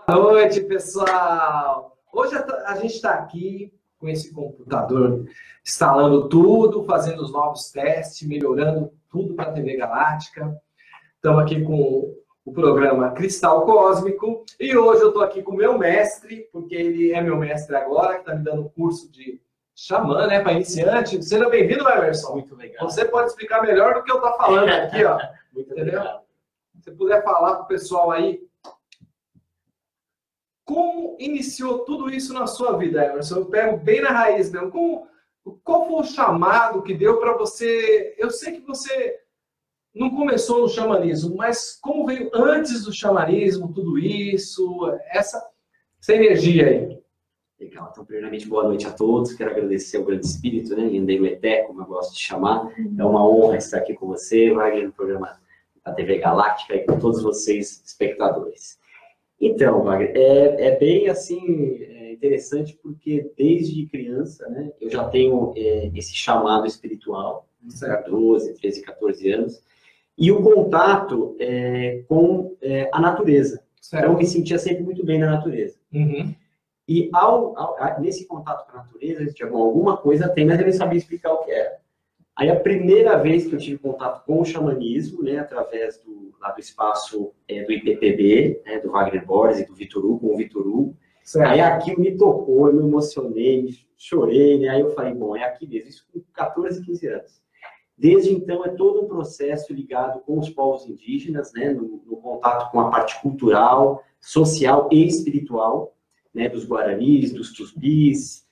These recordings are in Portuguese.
Boa noite, pessoal! Hoje a gente está aqui com esse computador, instalando tudo, fazendo os novos testes, melhorando tudo para a TV Galáctica. Estamos aqui com o programa Cristal Cósmico e hoje eu estou aqui com o meu mestre, porque ele é meu mestre agora, que está me dando um curso de xamã, né, para iniciante. Seja bem-vindo, Emerson. Muito legal. Você pode explicar melhor do que eu estou falando aqui, ó. Muito entendeu? legal. Se você puder falar para o pessoal aí, como iniciou tudo isso na sua vida, Emerson? Eu pego bem na raiz mesmo. Qual foi o chamado que deu para você? Eu sei que você não começou no xamanismo, mas como veio antes do xamanismo, tudo isso, essa energia aí? Legal. Então, primeiramente, boa noite a todos. Quero agradecer ao Grande Espírito, né? Yandeiro Eté, como eu gosto de chamar. É uma honra estar aqui com você, Wagner, no programa da TV Galáctica e com todos vocês, espectadores. Então, Wagner, é bem assim, interessante porque desde criança, né, eu já tenho esse chamado espiritual, certo? 12, 13, 14 anos, e o contato com a natureza. Certo. Então, eu me sentia sempre muito bem na natureza. Uhum. E nesse contato com a natureza, tinha alguma coisa tem, mas eu não sabia explicar o que era. Aí a primeira vez que eu tive contato com o xamanismo, né, através do espaço do IPPB, né, do Wagner Borges e do Vitor Hugo, com o Vitor Hugo. Certo. Aí aquilo me tocou, eu me emocionei, chorei, né? Aí eu falei, bom, é aqui mesmo, isso com 14, 15 anos. Desde então é todo um processo ligado com os povos indígenas, né, no contato com a parte cultural, social e espiritual, né, dos Guaranis, dos Tupis,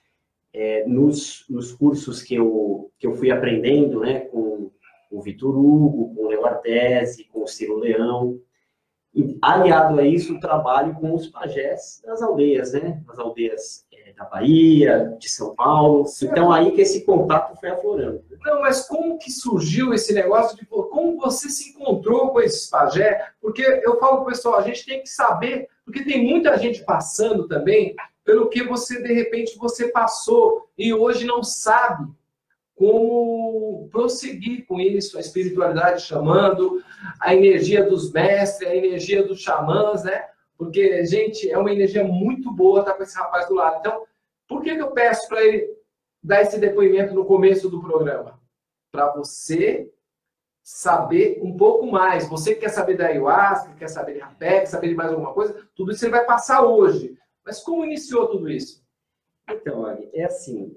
nos cursos que eu fui aprendendo, né, com o Vitor Hugo, com o Leo Artesi, com o Ciro Leão. E, aliado a isso, o trabalho com os pajés das aldeias, né, das aldeias da Bahia, de São Paulo. Certo. Então, aí que esse contato foi aflorando. Não, mas como que surgiu esse negócio de como você se encontrou com esses pajés? Porque eu falo pro pessoal, a gente tem que saber, porque tem muita gente passando também pelo que você, de repente, você passou e hoje não sabe como prosseguir com isso, a espiritualidade chamando, a energia dos mestres, a energia dos xamãs, né? Porque, gente, é uma energia muito boa estar com esse rapaz do lado. Então, por que eu peço para ele dar esse depoimento no começo do programa? Para você saber um pouco mais. Você que quer saber da ayahuasca, quer saber de rapé, quer saber de mais alguma coisa, tudo isso ele vai passar hoje. Mas como iniciou tudo isso? Então, é assim,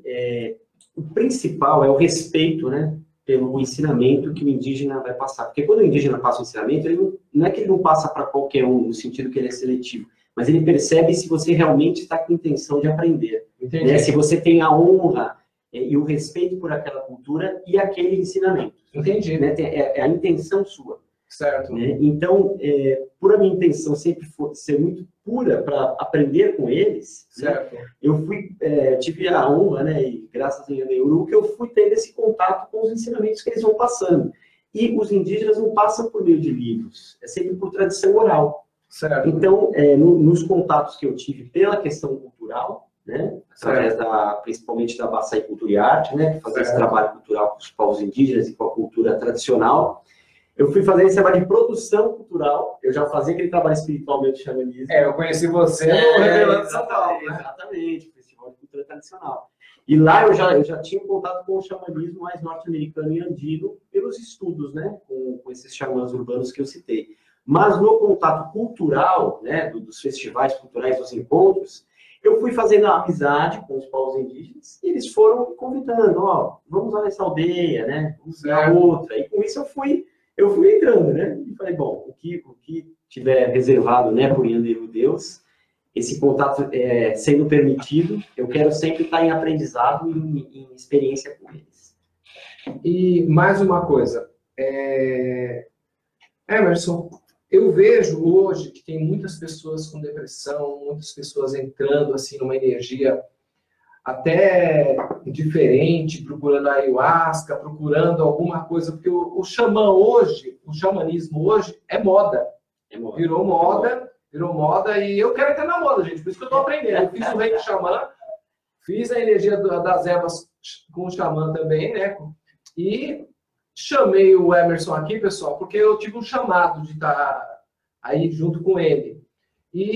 o principal é o respeito, né, pelo ensinamento que o indígena vai passar. Porque quando o indígena passa o ensinamento, ele não é que ele não passa para qualquer um, no sentido que ele é seletivo, mas ele percebe se você realmente está com intenção de aprender. Né? Se você tem a honra e o respeito por aquela cultura e aquele ensinamento. Entendi. Né? É a intenção sua. Certo. Né? Então, por a minha intenção sempre ser muito pura para aprender com eles, certo. Né? Eu tive a honra, né, e graças a Yandeiro, que eu fui tendo esse contato com os ensinamentos que eles vão passando. E os indígenas não passam por meio de livros, é sempre por tradição oral. Certo. Então, nos contatos que eu tive pela questão cultural, né, através principalmente da Baçaicultura e Arte, né, que fazia esse trabalho cultural com os povos indígenas e com a cultura tradicional, eu fui fazer esse trabalho de produção cultural. Eu já fazia aquele trabalho espiritual meu de xamanismo. Eu conheci você no Revelando São Paulo, né? Exatamente, Festival de Cultura Tradicional. E lá eu já tinha um contato com o xamanismo mais norte-americano e andino pelos estudos, né? Com esses xamãs urbanos que eu citei. Mas no contato cultural, né? Dos festivais culturais, dos encontros, eu fui fazendo a amizade com os povos indígenas e eles foram me convidando, ó, vamos lá nessa aldeia, né? Vamos na outra. E com isso eu fui entrando, né? E falei, bom, o que tiver reservado, né, por Yandeiro Deus, esse contato sendo permitido, eu quero sempre estar em aprendizado e em experiência com eles. E mais uma coisa, Emerson, eu vejo hoje que tem muitas pessoas com depressão, muitas pessoas entrando assim numa energia até diferente, procurando a ayahuasca, procurando alguma coisa, porque o xamã hoje, o xamanismo hoje é moda. Virou moda e eu quero entrar na moda, gente, por isso que eu estou aprendendo. Eu fiz o reiki xamã, fiz a energia das ervas com o xamã também, né? E chamei o Emerson aqui, pessoal, porque eu tive um chamado de estar aí junto com ele. E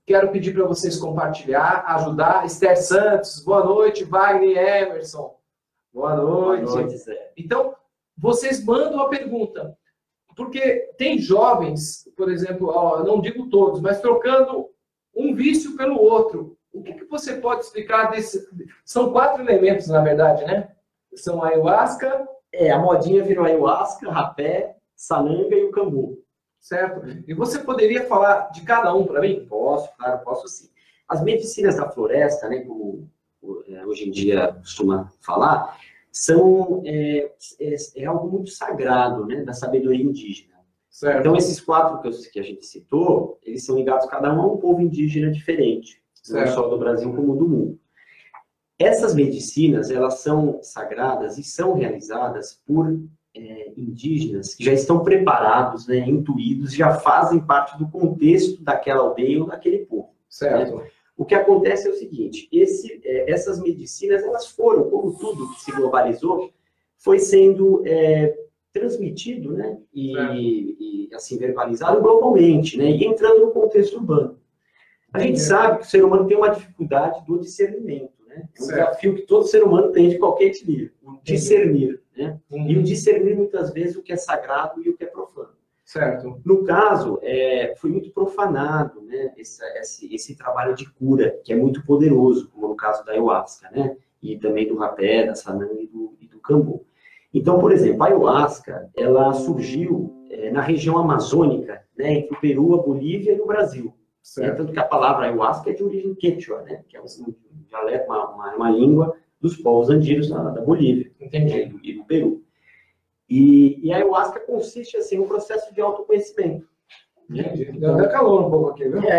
Quero pedir para vocês compartilhar, ajudar. Esther Santos, boa noite. Wagner Emerson, boa noite. Boa noite, Zé. Então, vocês mandam a pergunta. Porque tem jovens, por exemplo, ó, não digo todos, mas trocando um vício pelo outro. O que você pode explicar desse? São 4 elementos, na verdade, né? São a ayahuasca. A modinha virou ayahuasca, rapé, sananga e o cambu. Certo? E você poderia falar de cada um para mim? Posso, claro, posso sim. As medicinas da floresta, né, como hoje em dia costuma falar, são algo muito sagrado, né, da sabedoria indígena. Certo. Então, esses 4 que a gente citou, eles são ligados cada um a um povo indígena diferente, não só do Brasil como do mundo. Essas medicinas, elas são sagradas e são realizadas por indígenas que já estão preparados, né, intuídos, já fazem parte do contexto daquela aldeia ou daquele povo. Certo. Né? O que acontece é o seguinte, essas medicinas, elas foram, como tudo que se globalizou, foi sendo transmitido, né, e assim, verbalizado globalmente, né, e entrando no contexto urbano. A gente sabe que o ser humano tem uma dificuldade do discernimento, né? É um desafio que todo ser humano tem de qualquer equilíbrio, o discernir, né? E o discernir muitas vezes o que é sagrado e o que é profano. Certo. No caso, foi muito profanado, né, esse trabalho de cura, que é muito poderoso, como no caso da ayahuasca, né? E também do rapé, da sananga e do cambu. Então, por exemplo, a ayahuasca, ela surgiu na região amazônica, né, entre o Peru, a Bolívia e o Brasil. Tanto que a palavra ayahuasca é de origem quechua, né, que é um dialeto, uma língua dos povos andinos da Bolívia. Entendi. E do Peru. E a ayahuasca consiste, assim, em um processo de autoconhecimento. Entendi. Deu até calor um pouco aqui, viu?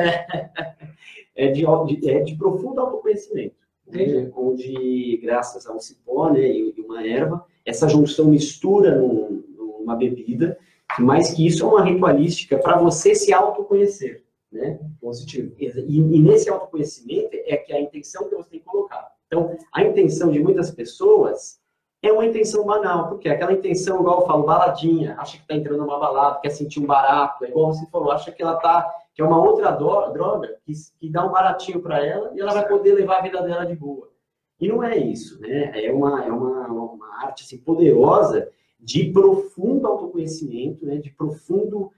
De profundo autoconhecimento. Né, onde, graças a um cipó, né, e uma erva, essa junção mistura numa bebida, mais que isso é uma ritualística para você se autoconhecer. Né? Positivo. E nesse autoconhecimento é que a intenção que você tem que colocar. Então, a intenção de muitas pessoas é uma intenção banal, porque aquela intenção, igual eu falo, baladinha, acha que está entrando numa balada, quer sentir um barato, é igual você falou, acha que ela que é uma outra droga que dá um baratinho para ela e ela vai poder levar a vida dela de boa. E não é isso, né? É uma arte assim, poderosa de profundo autoconhecimento, né? De profunda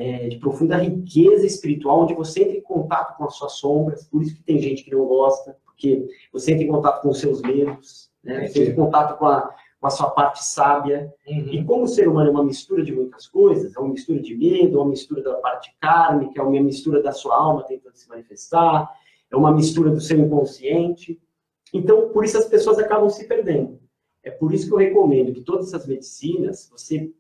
riqueza espiritual, onde você entra em contato com as suas sombras, por isso que tem gente que não gosta, porque você entra em contato com os seus medos, né? Você entra em contato com a sua parte sábia. E como o ser humano é uma mistura de muitas coisas, é uma mistura de medo, é uma mistura da parte kármica, é uma mistura da sua alma tentando se manifestar, é uma mistura do seu inconsciente. Então, por isso as pessoas acabam se perdendo. É por isso que eu recomendo que todas essas medicinas, você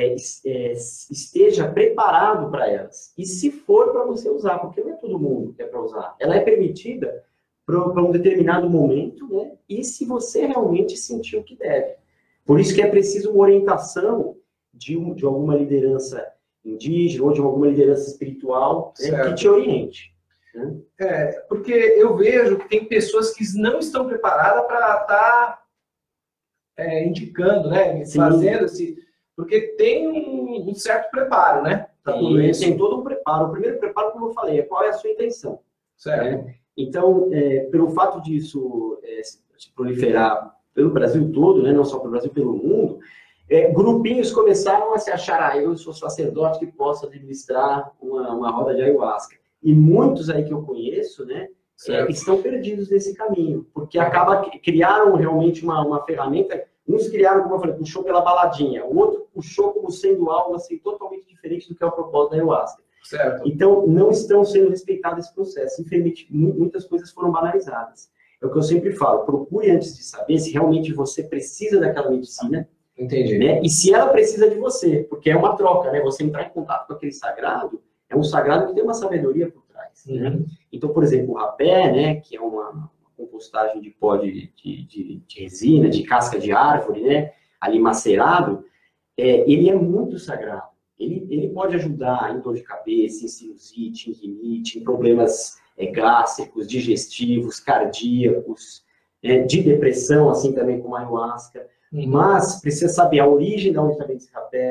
esteja preparado para elas. E se for para você usar, porque não é todo mundo que é para usar. Ela é permitida para um determinado momento, né? E se você realmente sentir o que deve. Por isso que é preciso uma orientação de alguma liderança indígena ou de alguma liderança espiritual, né, que te oriente. Né? Porque eu vejo que tem pessoas que não estão preparadas para estar indicando, né? Fazendo esse... Porque tem um certo preparo, né? Tem todo um preparo. O primeiro preparo, como eu falei, é qual é a sua intenção. Certo. Né? Então, pelo fato disso se proliferar pelo Brasil todo, né? Não só pelo Brasil, pelo mundo, grupinhos começaram a se achar, eu sou sacerdote que posso administrar uma roda de ayahuasca. E muitos aí que eu conheço, né? Estão perdidos nesse caminho, porque criaram realmente uma ferramenta. Uns criaram, como eu falei, puxou pela baladinha, o outro puxou como sendo algo assim, totalmente diferente do que é o propósito da ayahuasca. Certo. Então, não estão sendo respeitado esse processo. Infelizmente, muitas coisas foram banalizadas. É o que eu sempre falo, procure antes de saber se realmente você precisa daquela medicina. Entendi. Né? E se ela precisa de você, porque é uma troca, né? Você entrar em contato com aquele sagrado, é um sagrado que tem uma sabedoria por trás. Né? Então, por exemplo, o rapé, né, que é uma compostagem de pó de resina, de casca de árvore, né, ali macerado, ele é muito sagrado. Ele pode ajudar em dor de cabeça, em sinusite, em rinite, em problemas gástricos, digestivos, cardíacos, de depressão, assim também como a ayahuasca. Mas precisa saber a origem de onde está vindo esse rapé,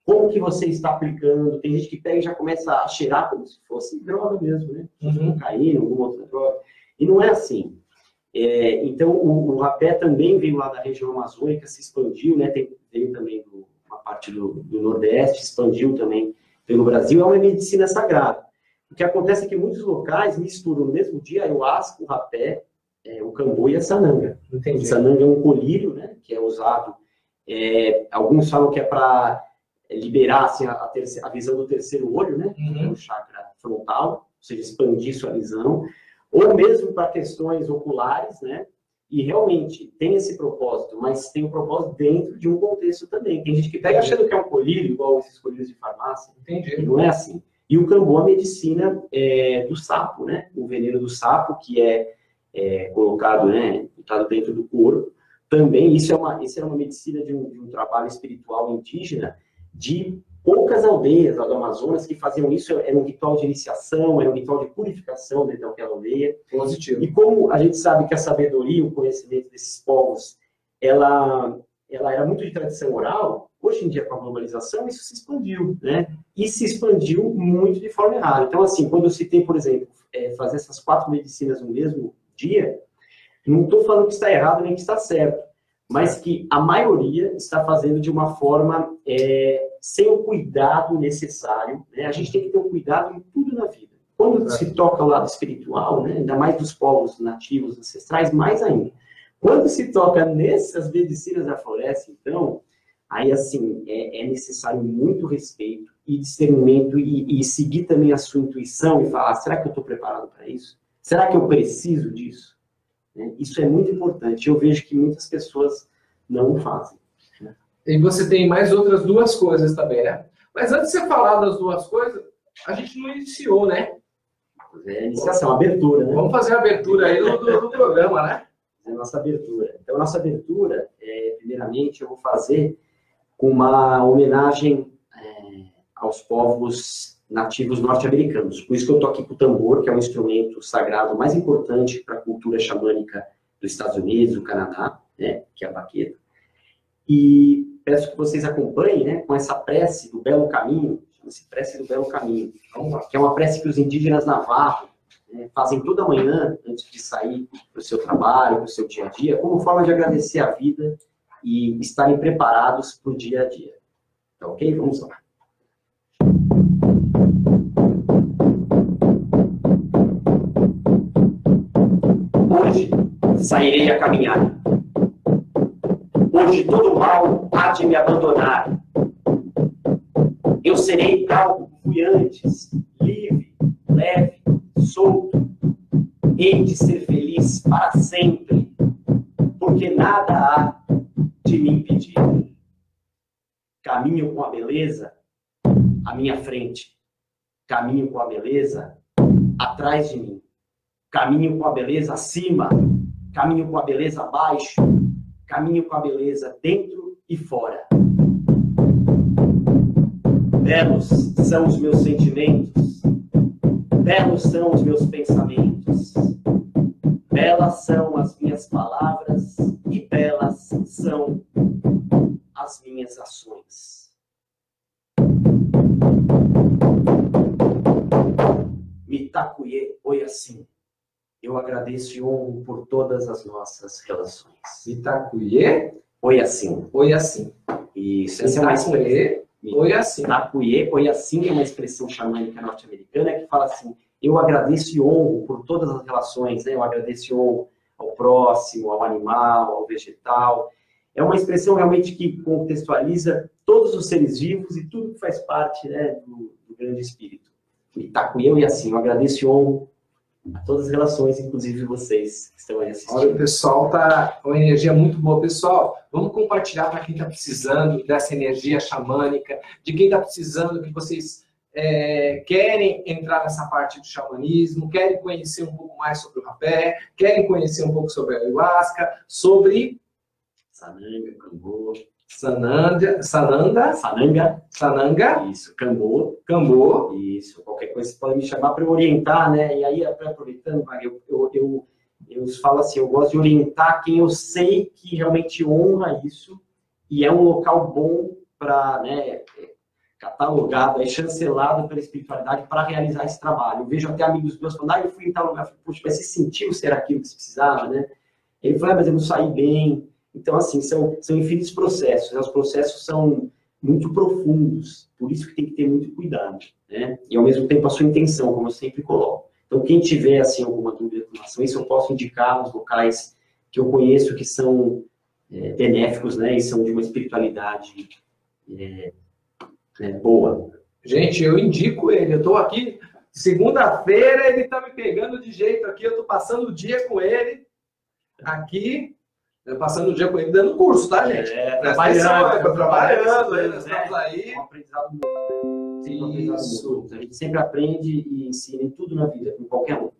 Como que você está aplicando? Tem gente que pega e já começa a cheirar como se fosse droga mesmo, né? Cocaína, alguma outra droga. E não é assim. Então, o rapé também veio lá da região amazônica, se expandiu, né? Veio também uma parte do Nordeste, expandiu também pelo Brasil. É uma medicina sagrada. O que acontece é que muitos locais misturam no mesmo dia a ayahuasca, o rapé, o cambô e a sananga. Entendi. A sananga é um colírio, né? Que é usado. Alguns falam que é para liberar assim, a visão do terceiro olho, né? O chakra frontal, ou seja, expandir sua visão. Ou mesmo para questões oculares, né? E realmente tem esse propósito, mas tem um propósito dentro de um contexto também. Tem gente que pega achando que é um colírio, igual esses colírios de farmácia. Entendi. E não é assim. E o cambô, a medicina do sapo, né? O veneno do sapo, que é colocado, né? Botado dentro do corpo. Também, isso é uma medicina de um trabalho espiritual indígena de poucas aldeias lá do Amazonas que faziam isso. Era um ritual de iniciação, era um ritual de purificação dentro daquela aldeia. Positivo. E como a gente sabe que a sabedoria, o conhecimento desses povos, ela era muito de tradição oral, hoje em dia, com a globalização, isso se expandiu, né? E se expandiu muito de forma errada. Então, assim, quando se tem, por exemplo, fazer essas 4 medicinas no mesmo dia, não estou falando que está errado nem que está certo, mas que a maioria está fazendo de uma forma sem o cuidado necessário, né? A gente tem que ter um cuidado em tudo na vida. Quando se toca o lado espiritual, né? Ainda mais dos povos nativos, ancestrais, mais ainda. Quando se toca nessas medicinas da floresta, então, aí, assim, é necessário muito respeito e discernimento e seguir também a sua intuição e falar, será que eu estou preparado para isso? Será que eu preciso disso? Isso é muito importante. Eu vejo que muitas pessoas não fazem. Né? E você tem mais outras 2 coisas também, né? Mas antes de você falar das 2 coisas, a gente não iniciou, né? Iniciação, abertura, né? Vamos fazer a abertura aí do programa, né? A nossa abertura. Então, a nossa abertura, primeiramente, eu vou fazer com uma homenagem aos povos nativos norte-americanos. Por isso que eu estou aqui com o tambor, que é um instrumento sagrado mais importante para a cultura xamânica dos Estados Unidos, do Canadá, né, que é a baqueta. E peço que vocês acompanhem, né, com essa prece do Belo Caminho, chama-se Prece do Belo Caminho, que é uma prece que os indígenas navarros fazem toda manhã, antes de sair para o seu trabalho, para o seu dia a dia, como forma de agradecer a vida e estarem preparados para o dia a dia. Tá ok? Vamos lá. Hoje sairei a caminhar. Hoje todo mal há de me abandonar. Eu serei tal como fui antes, livre, leve, solto. Hei de ser feliz para sempre, porque nada há de me impedir. Caminho com a beleza à minha frente. Caminho com a beleza atrás de mim. Caminho com a beleza acima. Caminho com a beleza abaixo. Caminho com a beleza dentro e fora. Belos são os meus sentimentos. Belos são os meus pensamentos. Belas são as minhas palavras e belas são as minhas ações. Mitakuye Oyasin. Eu agradeço e honro por todas as nossas relações. Mitakuye Oyasin. Oyasin. Isso, essa é uma expressão. Oyasin. Mitakuye Oyasin é uma expressão xamânica norte-americana que fala assim: eu agradeço e honro por todas as relações, né? Eu agradeço e honro ao próximo, ao animal, ao vegetal. É uma expressão realmente que contextualiza todos os seres vivos e tudo que faz parte, né, do grande espírito. Mitakuye Oyasin, eu agradeço e honro a todas as relações, inclusive vocês que estão aí assistindo. Olha, o pessoal tá com uma energia muito boa. Pessoal, vamos compartilhar para quem está precisando dessa energia xamânica, de quem está precisando, que vocês querem entrar nessa parte do xamanismo, querem conhecer um pouco mais sobre o rapé, querem conhecer um pouco sobre a ayahuasca, sobre Sananga, Cambô. Sananga. Isso, Cambô. Cambô. Isso, qualquer coisa você pode me chamar para eu orientar, né? E aí, aproveitando, eu falo assim, eu gosto de orientar quem eu sei que realmente honra isso e é um local bom para, né, catalogado, chancelado pela espiritualidade para realizar esse trabalho. Eu vejo até amigos meus falando, eu fui em tal lugar, puxa, mas você sentiu ser aquilo que você precisava, né? Ele falou, mas eu não saí bem. Então, assim, são infinitos processos, né? Os processos são muito profundos, por isso que tem que ter muito cuidado, né? E, ao mesmo tempo, a sua intenção, como eu sempre coloco. Então, quem tiver, assim, alguma dúvida com relação a isso, eu posso indicar os locais que eu conheço que são benéficos, né? E são de uma espiritualidade boa. Gente, eu indico ele. Eu estou aqui, segunda-feira, ele está me pegando de jeito aqui. Eu estou passando o dia com ele aqui. Passando o dia com ele dando curso, tá, gente? Trabalhando, nós estamos aí. É um aprendizado mútuo, Isso. A gente sempre aprende e ensina em tudo na vida, com qualquer um.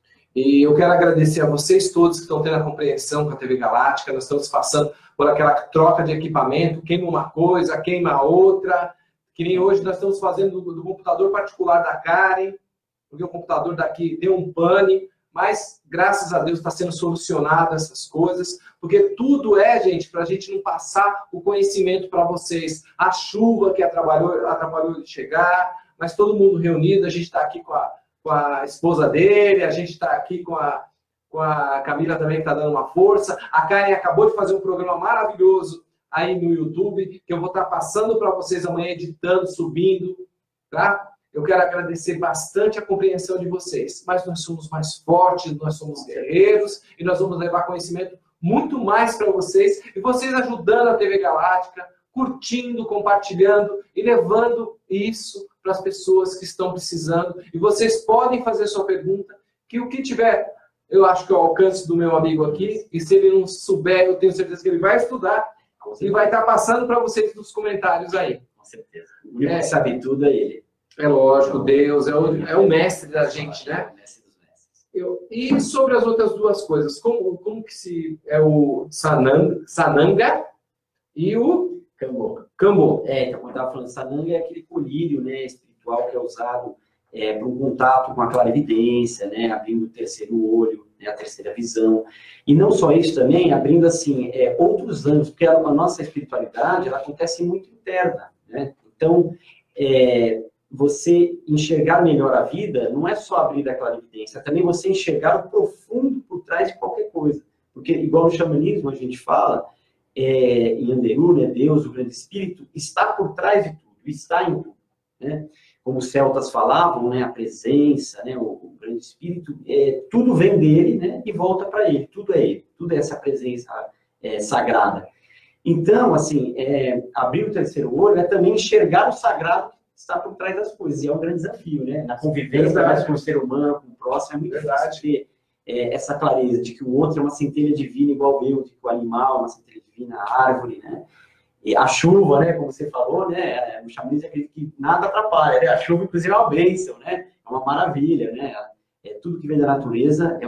E eu quero agradecer a vocês todos que estão tendo a compreensão com a TV Galáctica. Nós estamos passando por aquela troca de equipamento, queima uma coisa, queima outra. Que nem hoje nós estamos fazendo do computador particular da Karen, porque o computador daqui deu um pane. Mas, graças a Deus, está sendo solucionado essas coisas, porque tudo gente, para a gente não passar o conhecimento para vocês. A chuva que atrapalhou de chegar, mas todo mundo reunido, a gente está aqui com a esposa dele, a gente está aqui com a Camila também, que está dando uma força. A Karen acabou de fazer um programa maravilhoso aí no YouTube, que eu vou estar passando para vocês amanhã, editando, subindo, tá? Eu quero agradecer bastante a compreensão de vocês, mas nós somos mais fortes, nós somos guerreiros e nós vamos levar conhecimento muito mais para vocês e vocês ajudando a TV Galáctica, curtindo, compartilhando e levando isso para as pessoas que estão precisando. E vocês podem fazer sua pergunta, que o que tiver, eu acho que é o alcance do meu amigo aqui, e se ele não souber, eu tenho certeza que ele vai estudar e vai estar passando para vocês nos comentários aí. Com certeza. O único que sabe tudo é ele. É lógico, Deus é o mestre da gente, né? É o mestre dos mestres. E sobre as outras duas coisas, como que é o Sananga e o Cambô. Cambô? Então, como eu estava falando, Sananga é aquele colírio, né, espiritual que é usado para um contato com a clarividência, né, abrindo o terceiro olho, né, a terceira visão. E não só isso também, abrindo assim outros ângulos, porque a nossa espiritualidade ela acontece muito interna, né? Então, você enxergar melhor a vida não é só abrir a clarividência, é também você enxergar o profundo por trás de qualquer coisa. Porque, igual no xamanismo a gente fala, em Anderu, né, Deus, o grande espírito, está por trás de tudo, está em tudo. Né? Como os celtas falavam, né, a presença, né, o grande espírito, tudo vem dele, né, e volta para ele, tudo é essa presença sagrada. Então, assim, abrir o terceiro olho é também enxergar o sagrado está por trás das coisas, e é um grande desafio, né? Na convivência mais com o ser humano, com o próximo, é muito difícil ter essa clareza de que o outro é uma centelha divina igual eu, de que o animal é uma centelha divina, a árvore, né? E a chuva, né? Como você falou, né? O xamanismo acredita que nada atrapalha, né? A chuva, inclusive, é uma bênção, né? É uma maravilha, né? Tudo que vem da natureza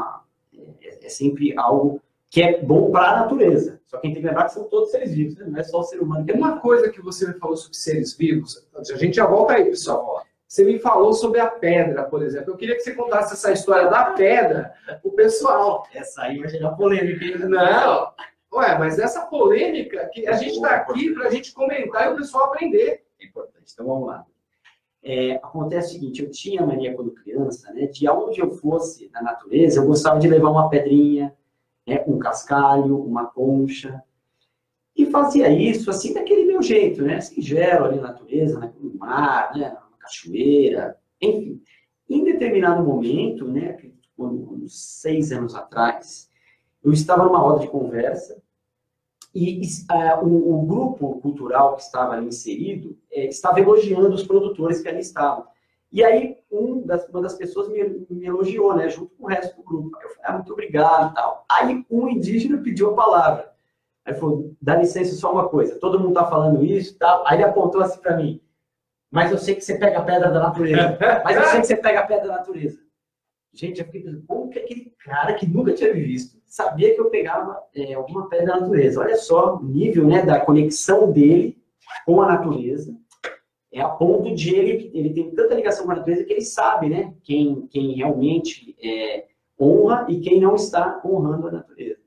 é sempre algo que é bom para a natureza. Só que a gente tem que lembrar que são todos seres vivos, né? Não é só o ser humano. Tem uma coisa que você me falou sobre seres vivos, a gente já volta aí, pessoal. Você me falou sobre a pedra, por exemplo. Eu queria que você contasse essa história da pedra pro pessoal. Essa aí vai gerar polêmica, hein? Não. Ué, mas essa polêmica, que a gente está aqui para a gente comentar e o pessoal aprender. É importante. Então, vamos lá. Acontece o seguinte, eu tinha mania quando criança, né? De aonde eu fosse na natureza, eu gostava de levar uma pedrinha, um cascalho, uma concha, e fazia isso assim daquele meu jeito, né? Singelo ali na natureza, no mar, né? Na cachoeira, enfim. Em determinado momento, né? Uns 6 anos atrás, eu estava numa roda de conversa e o grupo cultural que estava ali inserido estava elogiando os produtores que ali estavam. E aí, uma das pessoas me elogiou, né, junto com o resto do grupo. Eu falei, muito obrigado e tal. Aí, um indígena pediu a palavra. Aí falou, dá licença só uma coisa, todo mundo tá falando isso e tal. Aí ele apontou assim para mim, mas eu sei que você pega a pedra da natureza. Mas eu sei que você pega a pedra da natureza. Gente, eu fiquei pensando, como que aquele cara que nunca tinha me visto sabia que eu pegava alguma pedra da natureza? Olha só o nível, né, da conexão dele com a natureza. A ponto de ele tem tanta ligação com a natureza que ele sabe, né, quem realmente honra e quem não está honrando a natureza.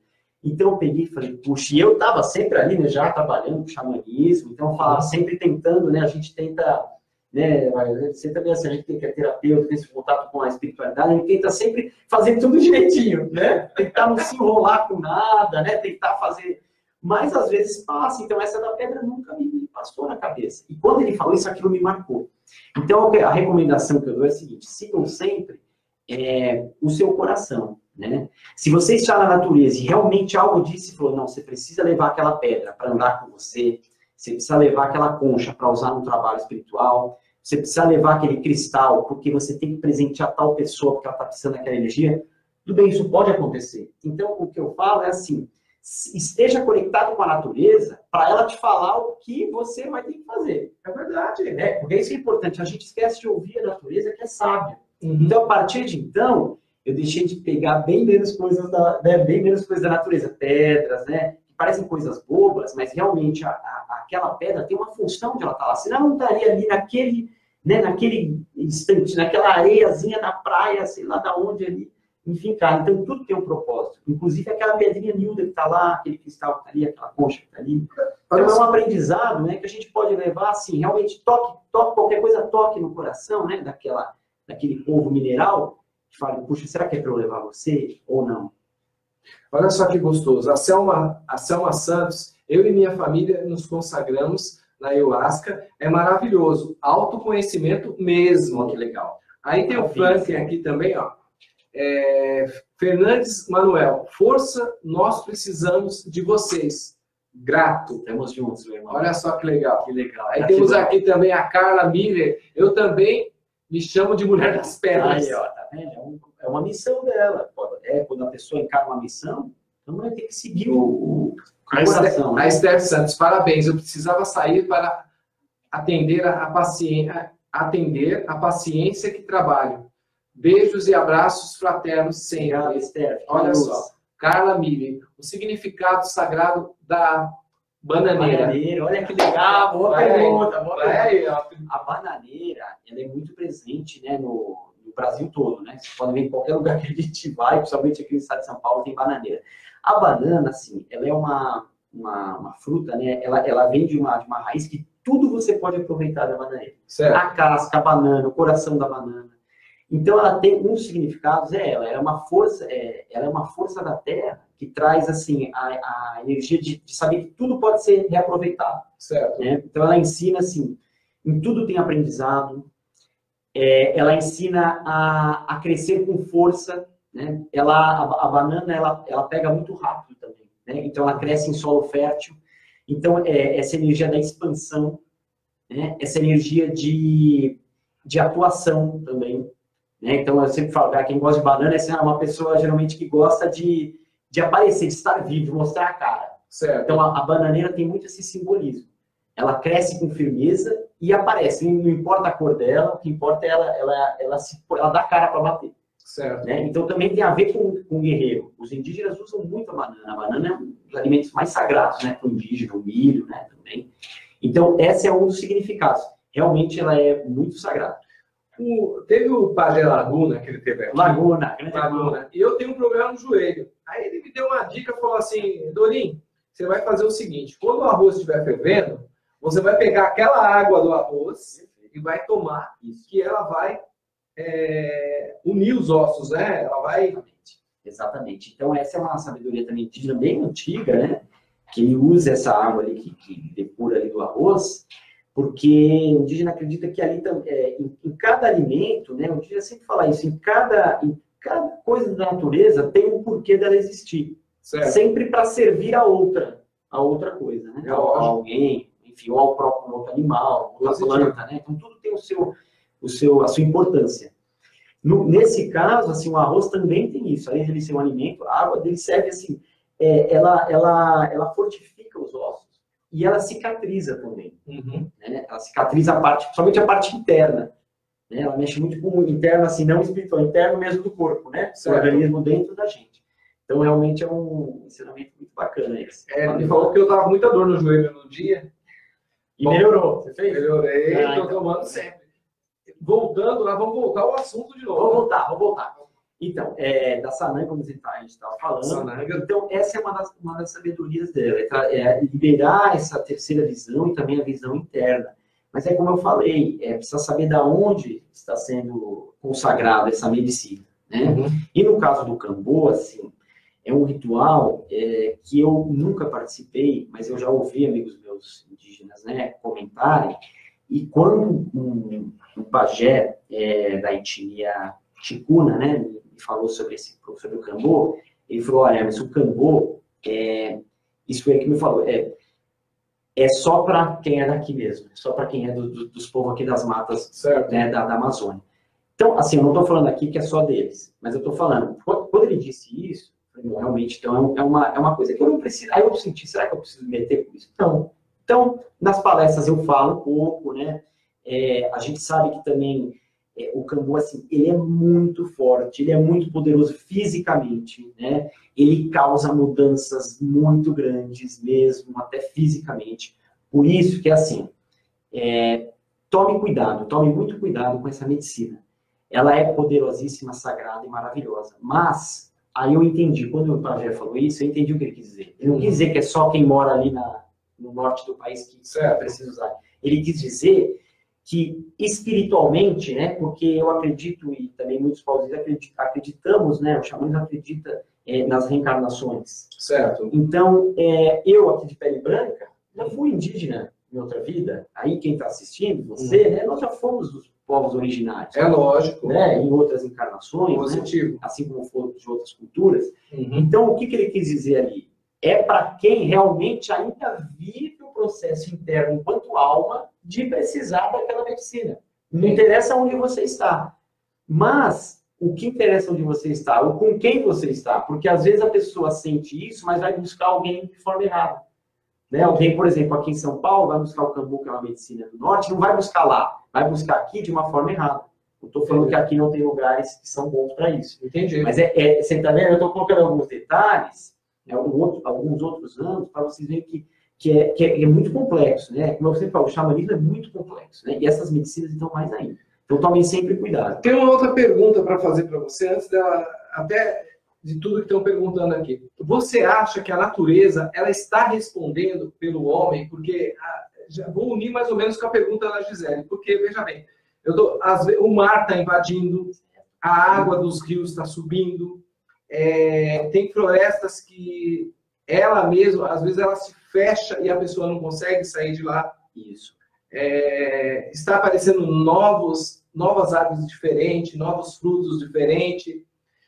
Então eu peguei e falei, puxa, e eu estava sempre ali, né, já trabalhando com xamanismo, então eu falava sempre tentando, né, a gente tenta, né, você também, assim, a gente tem que é terapeuta, tem esse contato com a espiritualidade, a gente tenta sempre fazer tudo direitinho, né, tentar não se enrolar com nada, né, tentar fazer, mas às vezes passa, então essa da pedra nunca me passou na cabeça. E quando ele falou isso, aquilo me marcou. Então a recomendação que eu dou é a seguinte, sigam sempre o seu coração, né? Se você está na natureza e realmente algo disse e falou, não, você precisa levar aquela pedra para andar com você, você precisa levar aquela concha para usar no trabalho espiritual, você precisa levar aquele cristal porque você tem que presentear tal pessoa porque ela está precisando daquela energia, tudo bem, isso pode acontecer. Então, o que eu falo é assim, esteja conectado com a natureza para ela te falar o que você vai ter que fazer. É verdade, né? Porque isso é importante, a gente esquece de ouvir a natureza que é sábia. Então, a partir de então, eu deixei de pegar bem menos coisas da natureza, pedras, né? Que parecem coisas bobas, mas realmente aquela pedra tem uma função de ela estar lá. Senão ela não estaria ali naquele instante, naquela areiazinha da praia, sei lá da onde ali. Enfim, cara, então tudo tem um propósito. Inclusive aquela pedrinha miúda que está lá, aquele cristal que está ali, aquela concha que está ali. Então é um aprendizado, né, que a gente pode levar, assim, realmente toque, qualquer coisa toque no coração, né, daquele polvo mineral, que fala, puxa, será que é para eu levar você ou não? Olha só que gostoso. A Selma Santos, eu e minha família nos consagramos na ayahuasca. É maravilhoso. Autoconhecimento mesmo. Que legal. Aí tem o Franklin aqui também, ó. Fernandes Manuel, força, nós precisamos de vocês. Grato. Estamos juntos, meu irmão. Olha só que legal. Que legal. Aí temos aqui também a Carla Miller. Eu também me chamo de Mulher das Pedras. Aí, ó, tá vendo? É uma missão dela. Quando a pessoa encara uma missão, então vai ter que seguir o coração. A Esther Santos, parabéns. Eu precisava sair para atender a paciência que trabalho. Beijos e abraços fraternos sempre. Obrigado, Esther. Olha só. Carla Miller, o significado sagrado da bananeira. Olha que legal, boa pergunta. A bananeira, ela é muito presente, né, no Brasil todo, né? Você pode ver em qualquer lugar que a gente vai, principalmente aqui no estado de São Paulo, tem bananeira. A banana, assim, ela é uma fruta, né? Ela vem de uma raiz que tudo você pode aproveitar da bananeira. Certo. A casca, a banana, o coração da banana. Então, ela tem um significado, ela é uma força da terra que traz, assim, a energia de saber que tudo pode ser reaproveitado. Certo. Né? Então, ela ensina, assim, em tudo tem aprendizado, ela ensina a crescer com força, né? A banana, ela pega muito rápido também, né? Então, ela cresce em solo fértil. Então, essa energia da expansão, né? Essa energia de atuação também. Então, eu sempre falo, quem gosta de banana é uma pessoa, geralmente, que gosta de aparecer, de estar vivo, de mostrar a cara. Certo. Então, a bananeira tem muito esse simbolismo. Ela cresce com firmeza e aparece. Não importa a cor dela, o que importa é ela dá cara para bater. Certo. Né? Então, também tem a ver com o guerreiro. Os indígenas usam muito a banana. A banana é um dos alimentos mais sagrados, né? Para o indígena, o milho, né? Também. Então, esse é um dos significados. Realmente, ela é muito sagrada. Teve o Padre Laguna, que ele teve aqui. Laguna. E eu tenho um problema no joelho. Aí ele me deu uma dica, falou assim, Dorim, você vai fazer o seguinte, quando o arroz estiver fervendo, você vai pegar aquela água do arroz e vai tomar, que ela vai unir os ossos, né? Ela vai... Exatamente. Então, essa é uma sabedoria também indígena bem antiga, né? Que ele usa essa água ali, que depura ali do arroz, porque o indígena acredita que ali, em cada alimento, né, o indígena sempre fala isso, em cada coisa da natureza tem um porquê dela existir. Certo. Sempre para servir a outra coisa, né? A alguém, enfim, ou ao próprio outro animal, ou a planta, né? Então, tudo tem a sua importância. Nesse caso, assim, o arroz também tem isso. Além de ele ser um alimento, a água dele serve assim, ela fortifica os ossos. E ela cicatriza também. Uhum. Né? Ela cicatriza principalmente a parte interna. Né? Ela mexe muito com o interno, assim, não espiritual, interno mesmo do corpo, né? O organismo dentro da gente. Então, realmente é um ensinamento muito bacana esse. Ele falou que eu tava com muita dor no joelho no dia. E melhorou, você fez? Melhorei, tô tomando sempre. Voltando, nós vamos voltar ao assunto de novo. Vamos voltar. Então, da Sananga, como a gente estava falando. Sananga. Então, essa é uma das sabedorias dela, liberar essa terceira visão e também a visão interna. Mas como eu falei, precisa saber de onde está sendo consagrada essa medicina, né? Uhum. E no caso do Cambô, assim, é um ritual que eu nunca participei, mas eu já ouvi amigos meus indígenas, né, comentarem. E quando um pajé da etnia ticuna, né, me falou sobre o Cambô, ele falou, olha, mas o Cambô, isso aí que me falou, é só para quem é daqui mesmo, só para quem é dos povos aqui das matas, né, da Amazônia. Então, assim, eu não estou falando aqui que é só deles, mas eu estou falando, quando ele disse isso, eu falei, realmente, então é uma coisa que eu não preciso, aí eu senti, será que eu preciso me meter com isso? Então, nas palestras eu falo um pouco, né, a gente sabe que também o Cambô, assim, ele é muito forte, ele é muito poderoso fisicamente, né? Ele causa mudanças muito grandes mesmo, até fisicamente. Por isso que, assim, tome muito cuidado com essa medicina. Ela é poderosíssima, sagrada e maravilhosa. Mas, aí eu entendi, quando o pajé falou isso, eu entendi o que ele quis dizer. Ele não quis dizer que é só quem mora ali no norte do país que precisa usar. Ele quis dizer que espiritualmente, né, porque eu acredito, e também muitos paulistas acreditamos, né, o xamanismo acredita nas reencarnações. Certo. Então, eu aqui de pele branca, já fui indígena em outra vida, aí quem está assistindo, você, né, nós já fomos dos povos originários. É lógico. Né, em outras encarnações, positivo. né, assim como foram de outras culturas. Uhum. Então, o que ele quis dizer ali? É para quem realmente ainda vive o processo interno enquanto alma de precisar daquela medicina. Não interessa onde você está. Mas o que interessa onde você está, ou com quem você está. Porque às vezes a pessoa sente isso, mas vai buscar alguém de forma errada. Né? Alguém, por exemplo, aqui em São Paulo, vai buscar o Cambô, que é uma medicina do norte, não vai buscar lá. Vai buscar aqui de uma forma errada. Eu estou falando que aqui não tem lugares que são bons para isso. Entendi. Mas você está vendo? Eu estou colocando alguns detalhes, alguns outros anos, para vocês verem que é muito complexo, né? Como eu sempre falo, o xamanismo é muito complexo, né? E essas medicinas, então, mais ainda. Então, tomem sempre cuidado. Tem uma outra pergunta para fazer para você, antes dela, até de tudo que estão perguntando aqui. Você acha que a natureza, ela está respondendo pelo homem? Porque, já vou unir mais ou menos com a pergunta da Gisele, porque, veja bem, o mar está invadindo, a água dos rios está subindo, tem florestas que ela mesma, às vezes ela se fecha e a pessoa não consegue sair de lá. Isso. Está aparecendo novas árvores diferentes, novos frutos diferentes.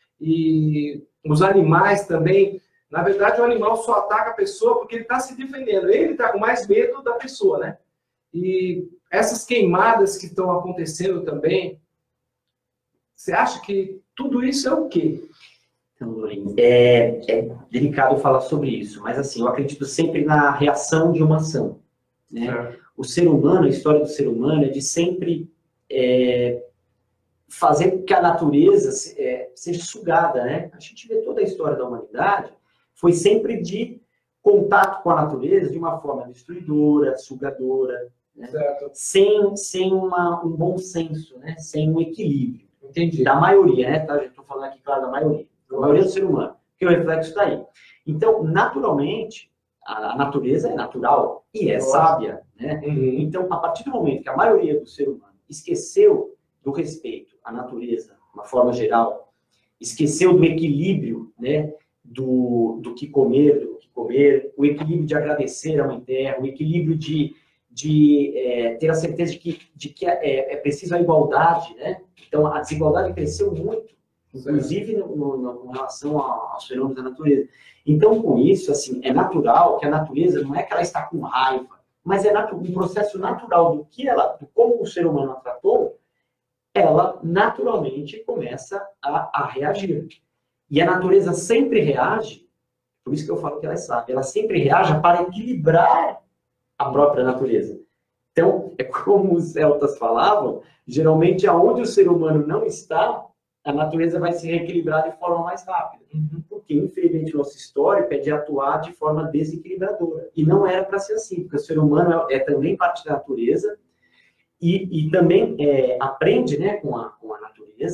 E os animais também. Na verdade, o animal só ataca a pessoa porque ele está se defendendo. Ele está com mais medo da pessoa, né? E essas queimadas que estão acontecendo também, você acha que tudo isso é o quê? Então, Lourinho, é delicado falar sobre isso, mas assim, eu acredito sempre na reação de uma ação, né? O ser humano, a história do ser humano é de sempre fazer com que a natureza seja sugada, né? A gente vê toda a história da humanidade, foi sempre de contato com a natureza de uma forma destruidora, sugadora, né? Sem um bom senso, né? Sem um equilíbrio. Entendi. Da maioria, né? Tá? Já estou falando aqui, claro, da maioria. A maioria do ser humano, porque o reflexo está aí. Então, naturalmente, a natureza é natural e é sábia, né? Uhum. Então, a partir do momento que a maioria do ser humano esqueceu do respeito à natureza, de uma forma geral, esqueceu do equilíbrio, né? Do que comer, o equilíbrio de agradecer a Mãe Terra, o equilíbrio de ter a certeza de que é preciso a igualdade, né? Então, a desigualdade cresceu muito, inclusive com relação aos fenômenos da natureza. Então, com isso, assim, é natural que a natureza, não é que ela está com raiva, mas é um processo natural do como o ser humano a tratou, ela naturalmente começa a reagir. E a natureza sempre reage, por isso que eu falo que ela é sábia, ela sempre reage para equilibrar a própria natureza. Então, é como os celtas falavam, geralmente aonde o ser humano não está, a natureza vai se reequilibrar de forma mais rápida. Porque, infelizmente, nossa história pede atuar de forma desequilibradora. E não era para ser assim, porque o ser humano é também parte da natureza e também aprende, né, com a natureza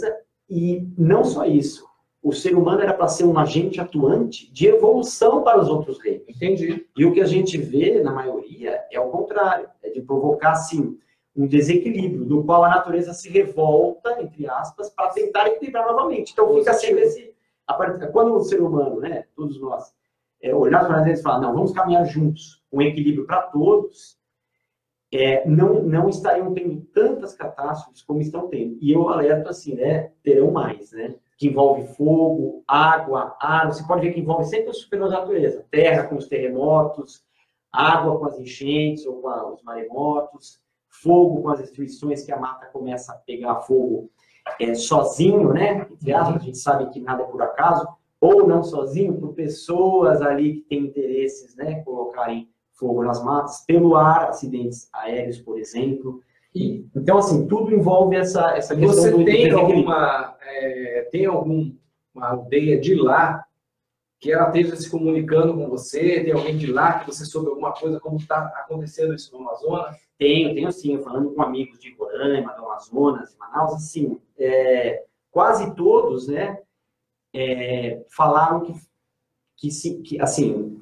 E não só isso. O ser humano era para ser um agente atuante de evolução para os outros reinos. Entendi. E o que a gente vê, na maioria, é o contrário. É de provocar, assim, um desequilíbrio, do qual a natureza se revolta, entre aspas, para tentar equilibrar novamente. Então fica sempre esse... Quando o ser humano, né, todos nós, olhar para eles e falar, não, vamos caminhar juntos, um equilíbrio para todos, não estariam tendo tantas catástrofes como estão tendo. E eu alerto assim, né, terão mais, né? Que envolve fogo, água, ar, você pode ver que envolve sempre a supernatureza. Terra com os terremotos, água com as enchentes ou com os maremotos, fogo com as destruições que a mata começa a pegar fogo sozinho, né? Entre aspas, a gente sabe que nada é por acaso, ou não sozinho, por pessoas ali que têm interesses, né? Colocarem fogo nas matas, pelo ar, acidentes aéreos, por exemplo. Então, assim, tudo envolve essa questão do... Você tem alguma aldeia de lá que ela esteja se comunicando com você? Tem alguém de lá que você soube alguma coisa, como está acontecendo isso no Amazonas? Tenho sim, falando com amigos de Roraima, do Amazonas, de Manaus, assim, quase todos, né, falaram que, assim,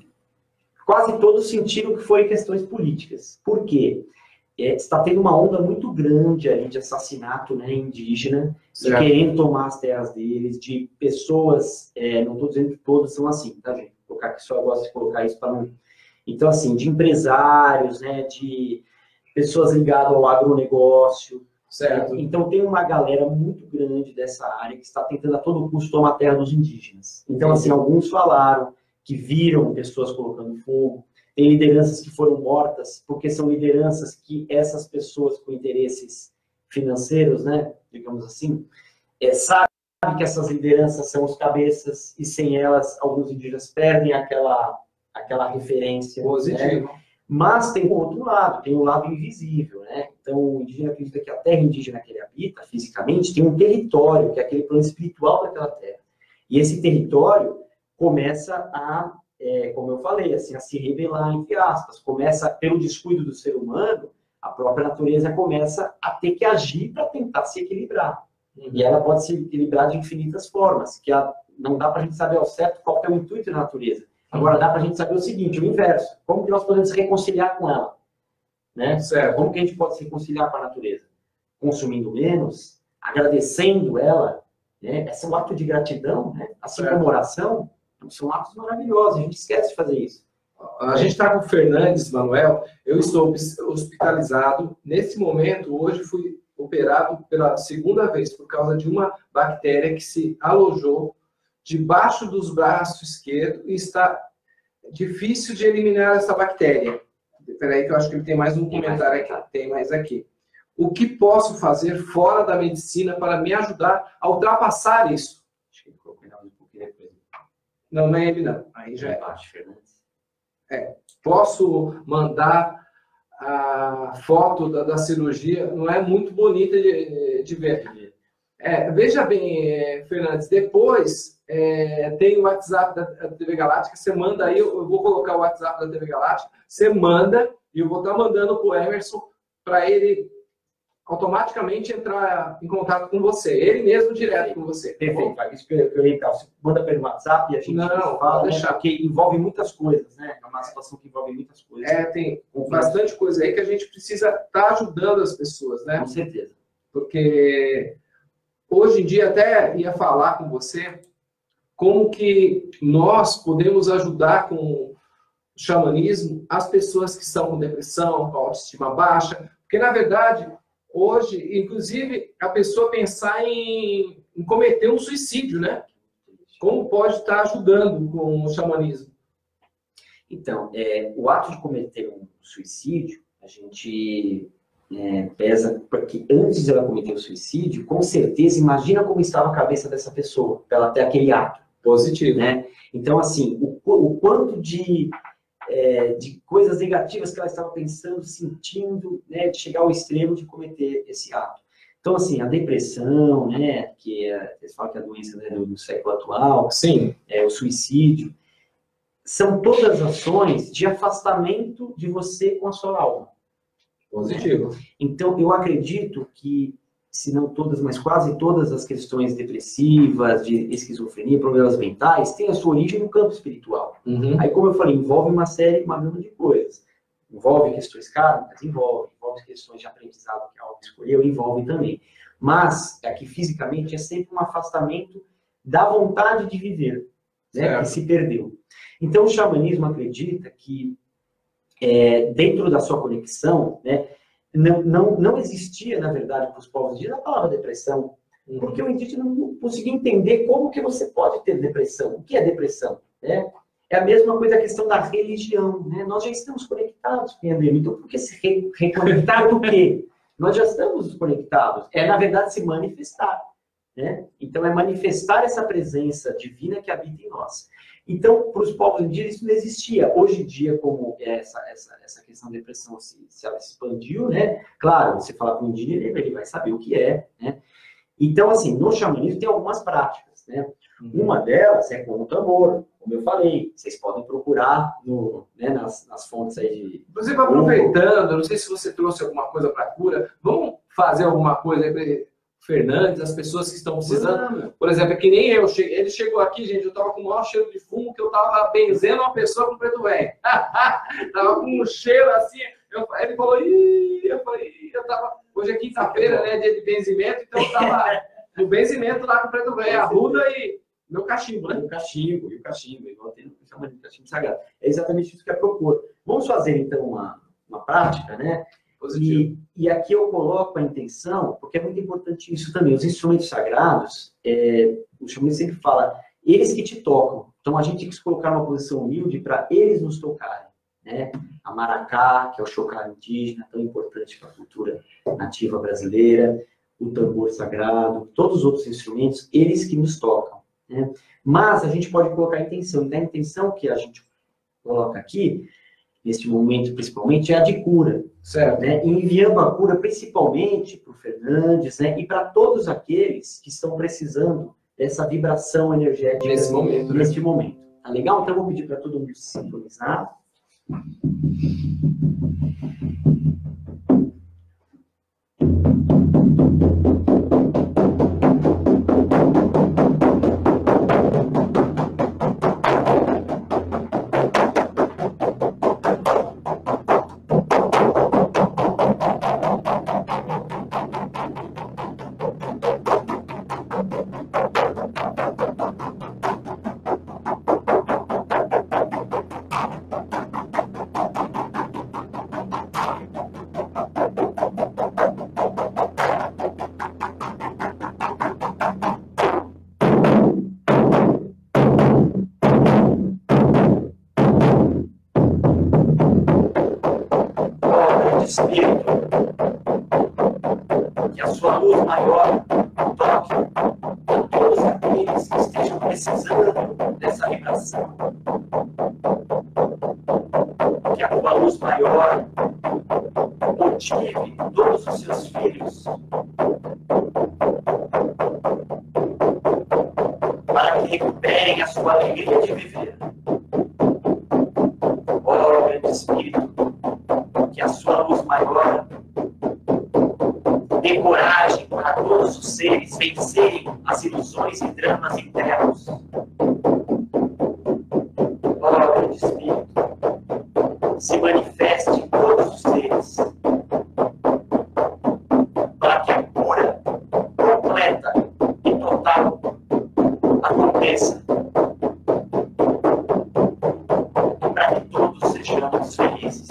quase todos sentiram que foi questões políticas. Por quê? Está tendo uma onda muito grande ali de assassinato, né, indígena, de querendo tomar as terras deles, de pessoas, não estou dizendo que todos são assim, tá, gente? Vou colocar aqui, só eu gosto de colocar isso para não... Então, assim, de empresários, né, de pessoas ligadas ao agronegócio. Certo. Então, tem uma galera muito grande dessa área que está tentando a todo custo tomar a terra dos indígenas. Então, assim, alguns falaram que viram pessoas colocando fogo. Tem lideranças que foram mortas, porque são lideranças que essas pessoas com interesses financeiros, né, digamos assim, sabem que essas lideranças são os cabeças, e sem elas, alguns indígenas perdem aquela referência. Positivo. Né? Mas tem o outro lado, tem o lado invisível, né? Então, o indígena acredita que a terra indígena que ele habita, fisicamente, tem um território, que é aquele plano espiritual daquela terra. E esse território começa a, como eu falei, assim, a se rebelar, entre aspas. Começa, pelo descuido do ser humano, a própria natureza começa a ter que agir para tentar se equilibrar. E ela pode se equilibrar de infinitas formas, que não dá para a gente saber ao certo qual é o intuito da natureza. Agora, dá para a gente saber o seguinte, o inverso. Como que nós podemos se reconciliar com ela? Né? Certo. Como que a gente pode se reconciliar com a natureza? Consumindo menos, agradecendo ela, né? Esse é um ato de gratidão, né? Assim como oração, são atos maravilhosos, a gente esquece de fazer isso. A gente está com o Fernandes, Manuel, eu estou hospitalizado. Nesse momento, hoje fui operado pela segunda vez por causa de uma bactéria que se alojou debaixo dos braços esquerdo e está difícil de eliminar essa bactéria. Espera aí que eu acho que ele tem mais um comentário aqui. Tem mais aqui. O que posso fazer fora da medicina para me ajudar a ultrapassar isso? Acho que ele colocou um pouquinho depois. Não, não é ele não. Aí já é. Posso mandar a foto da cirurgia, não é muito bonita de ver. Veja bem, Fernandes, depois tem o WhatsApp da TV Galáctica, você manda aí, eu vou colocar o WhatsApp da TV Galáctica, você manda, e eu vou estar mandando para o Emerson, para ele automaticamente entrar em contato com você, ele mesmo direto com você. Perfeito, isso que eu ia entrar. Você manda pelo WhatsApp e a gente fala, deixar. Porque envolve muitas coisas, né? É uma situação que envolve muitas coisas. Tem bastante coisa aí que a gente precisa estar ajudando as pessoas, né? Com certeza. Porque hoje em dia até ia falar com você como que nós podemos ajudar com o xamanismo as pessoas que estão com depressão, com autoestima baixa, porque na verdade hoje, inclusive, a pessoa pensar em cometer um suicídio, né? Como pode estar ajudando com o xamanismo? Então, o ato de cometer um suicídio, a gente pesa, porque antes de ela cometer o suicídio, com certeza, imagina como estava a cabeça dessa pessoa, para ela ter aquele ato. Positivo. Né? Então, assim, o quanto de coisas negativas que ela estava pensando, sentindo, né, de chegar ao extremo de cometer esse ato. Então, assim, a depressão, né, que eles falam que é a doença, né, do século atual, sim, o suicídio, são todas ações de afastamento de você com a sua alma. Positivo. Então, eu acredito que se não todas, mas quase todas as questões depressivas, de esquizofrenia, problemas mentais, têm a sua origem no campo espiritual. Aí, como eu falei, envolve uma gama de coisas. Envolve questões kármicas? Envolve questões de aprendizado que a alma escolheu? Envolve também. Mas, aqui fisicamente, é sempre um afastamento da vontade de viver, né, que se perdeu. Então, o xamanismo acredita que, dentro da sua conexão, né, não existia, na verdade, para os povos indígenas a palavra depressão, porque o indígena não conseguia entender como que você pode ter depressão. O que é depressão? Né? É a mesma coisa a questão da religião. Né? Nós já estamos conectados com o então por que se reconectar do quê? Nós já estamos conectados. É, na verdade, se manifestar. Né? Então, é manifestar essa presença divina que habita em nós. Então, para os povos indígenas, isso não existia. Hoje em dia, como essa questão da depressão se expandiu, né? Claro, você fala para um indígena, ele vai saber o que é. Né? Então, assim, no xamanismo tem algumas práticas. Né? Uma delas é com o tambor, como eu falei. Vocês podem procurar nas fontes aí de... Inclusive, aproveitando, não sei se você trouxe alguma coisa para a cura, vamos fazer alguma coisa aí para Fernandes, as pessoas que estão precisando. Por exemplo, é que nem eu. Ele chegou aqui, gente, eu tava com o maior cheiro de fumo, que eu tava benzendo uma pessoa com preto velho. Tava com um cheiro assim. Ele falou, eu tava... Hoje é quinta-feira, né, dia de benzimento, então eu tava no benzimento lá com o preto velho, arruda e meu cachimbo, né? O cachimbo, igual tem que chama de cachimbo sagrado. É exatamente isso que é propor. Vamos fazer, então, uma prática, né? E aqui eu coloco a intenção, porque é muito importante isso também. Os instrumentos sagrados, o xamanismo sempre fala, eles que te tocam. Então a gente tem que se colocar numa posição humilde para eles nos tocarem. Né? A maracá, que é o chocalho indígena, tão importante para a cultura nativa brasileira, o tambor sagrado, todos os outros instrumentos, eles que nos tocam. Né? Mas a gente pode colocar a intenção. E a intenção que a gente coloca aqui, neste momento principalmente, é a de cura. Certo. Né? E enviando a cura principalmente para o Fernandes, né? E para todos aqueles que estão precisando dessa vibração energética nesse momento. Tá legal? Então eu vou pedir para todo mundo se sintonizar. Espírito, que a sua luz maior toque a todos aqueles que estejam precisando dessa vibração. Que a tua luz maior motive todos os seus filhos para que recuperem a sua alegria de viver. Ó, grande Espírito, que a sua luz maior dê coragem para todos os seres vencerem as ilusões e dramas internos. Ó, grande Espírito, se manifeste em todos os seres para que a cura completa e total aconteça. Para que todos sejamos felizes.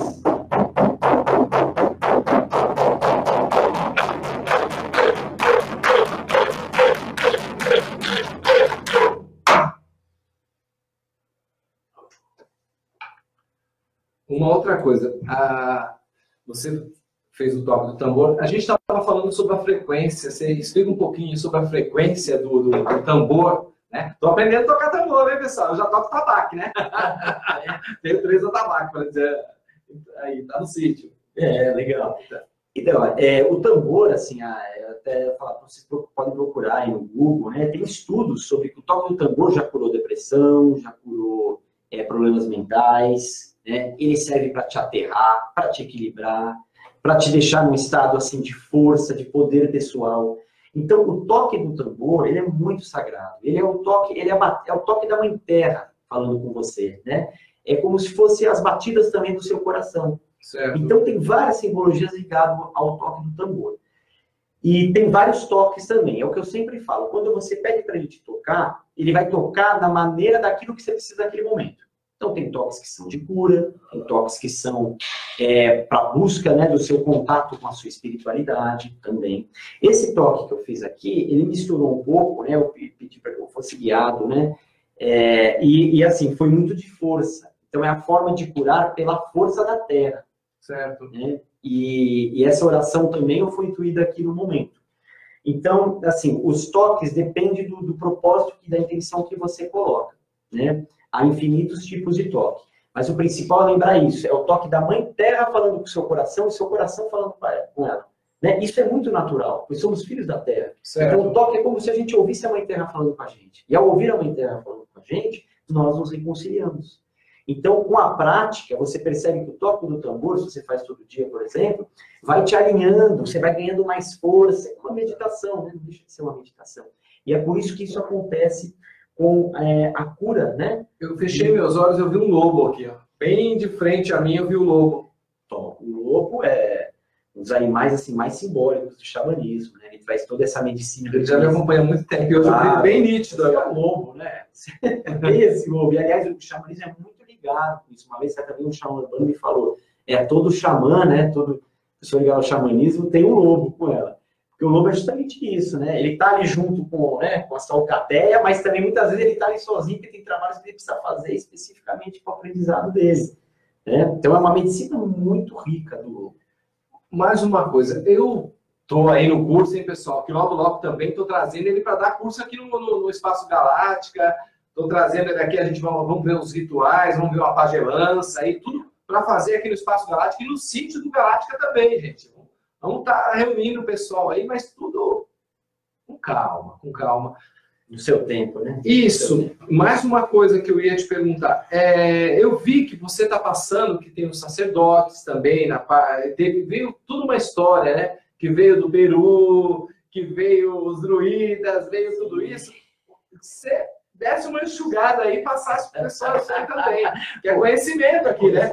Uma outra coisa, você fez o toque do tambor, a gente estava falando sobre a frequência, você explica um pouquinho sobre a frequência do tambor, né? Estou aprendendo a tocar tambor, né, pessoal? Eu já toco tabaco, né? Tenho 3 no tabaco, para dizer, aí, tá no sítio. Legal. Então, o tambor, assim, eu até falar para vocês, podem procurar aí no Google, né? Tem estudos sobre que o toque do tambor já curou depressão, já curou problemas mentais, né? Ele serve para te aterrar, para te equilibrar. para te deixar num estado assim de força, de poder pessoal. Então, o toque do tambor, ele é muito sagrado. Ele é o toque, é o toque da Mãe Terra falando com você, né? É como se fossem as batidas também do seu coração. Certo. Então, tem várias simbologias ligadas ao toque do tambor. E tem vários toques também. É o que eu sempre falo. Quando você pede para ele te tocar, ele vai tocar na maneira daquilo que você precisa naquele momento. Então, tem toques que são de cura, tem toques que são para busca, né, do seu contato com a sua espiritualidade também. Esse toque que eu fiz aqui, ele misturou um pouco, né, eu pedi para que eu fosse guiado, né, e assim, foi muito de força. Então, é a forma de curar pela força da terra. Certo. Né? E essa oração também foi intuída aqui no momento. Então, assim, os toques dependem do propósito e da intenção que você coloca, né? Há infinitos tipos de toque. Mas o principal é lembrar isso, é o toque da Mãe Terra falando com o seu coração e seu coração falando com ela. Né? Isso é muito natural, pois somos filhos da Terra. Certo. Então o toque é como se a gente ouvisse a Mãe Terra falando com a gente. E ao ouvir a Mãe Terra falando com a gente, nós nos reconciliamos. Então, com a prática, você percebe que o toque do tambor, se você faz todo dia, por exemplo, vai te alinhando, você vai ganhando mais força. É uma meditação, né? Não deixa de ser uma meditação. E é por isso que isso acontece com a cura, né? Eu fechei meus olhos e eu vi um lobo aqui, ó. Bem de frente a mim, eu vi o lobo. Então, o lobo é um dos animais assim, mais simbólicos do xamanismo, né? Ele traz toda essa medicina. Ele já me acompanha há muito tempo, eu vi bem nítido. É um lobo, né? Esse lobo. E, aliás, o xamanismo é muito ligado com isso. Uma vez, também um xamã urbano me falou, todo xamã, né? Todo pessoa ligada ao xamanismo tem um lobo com ela. Porque o lobo é justamente isso, né? Ele está ali junto com a sua alcateia, mas também muitas vezes ele está ali sozinho, porque tem trabalhos que ele precisa fazer especificamente para o aprendizado dele. Né? Então é uma medicina muito rica do lobo. Mais uma coisa, eu estou aí no curso, hein, pessoal, que logo também estou trazendo ele para dar curso aqui no Espaço Galáctica, estou trazendo ele aqui, a gente vamos ver os rituais, vamos ver uma pagelança, aí tudo para fazer aqui no Espaço Galáctica e no sítio do Galáctica também, gente. Vamos estar reunindo o pessoal aí, mas tudo com calma, com calma. No seu tempo, né? Isso. Mais uma coisa que eu ia te perguntar. Eu vi que você está passando, que tem os sacerdotes também, veio tudo uma história, né? Que veio do Peru, que veio os druidas, veio tudo isso. Você desse uma enxugada aí e passasse para o pessoal isso aí também. Que é conhecimento aqui, né?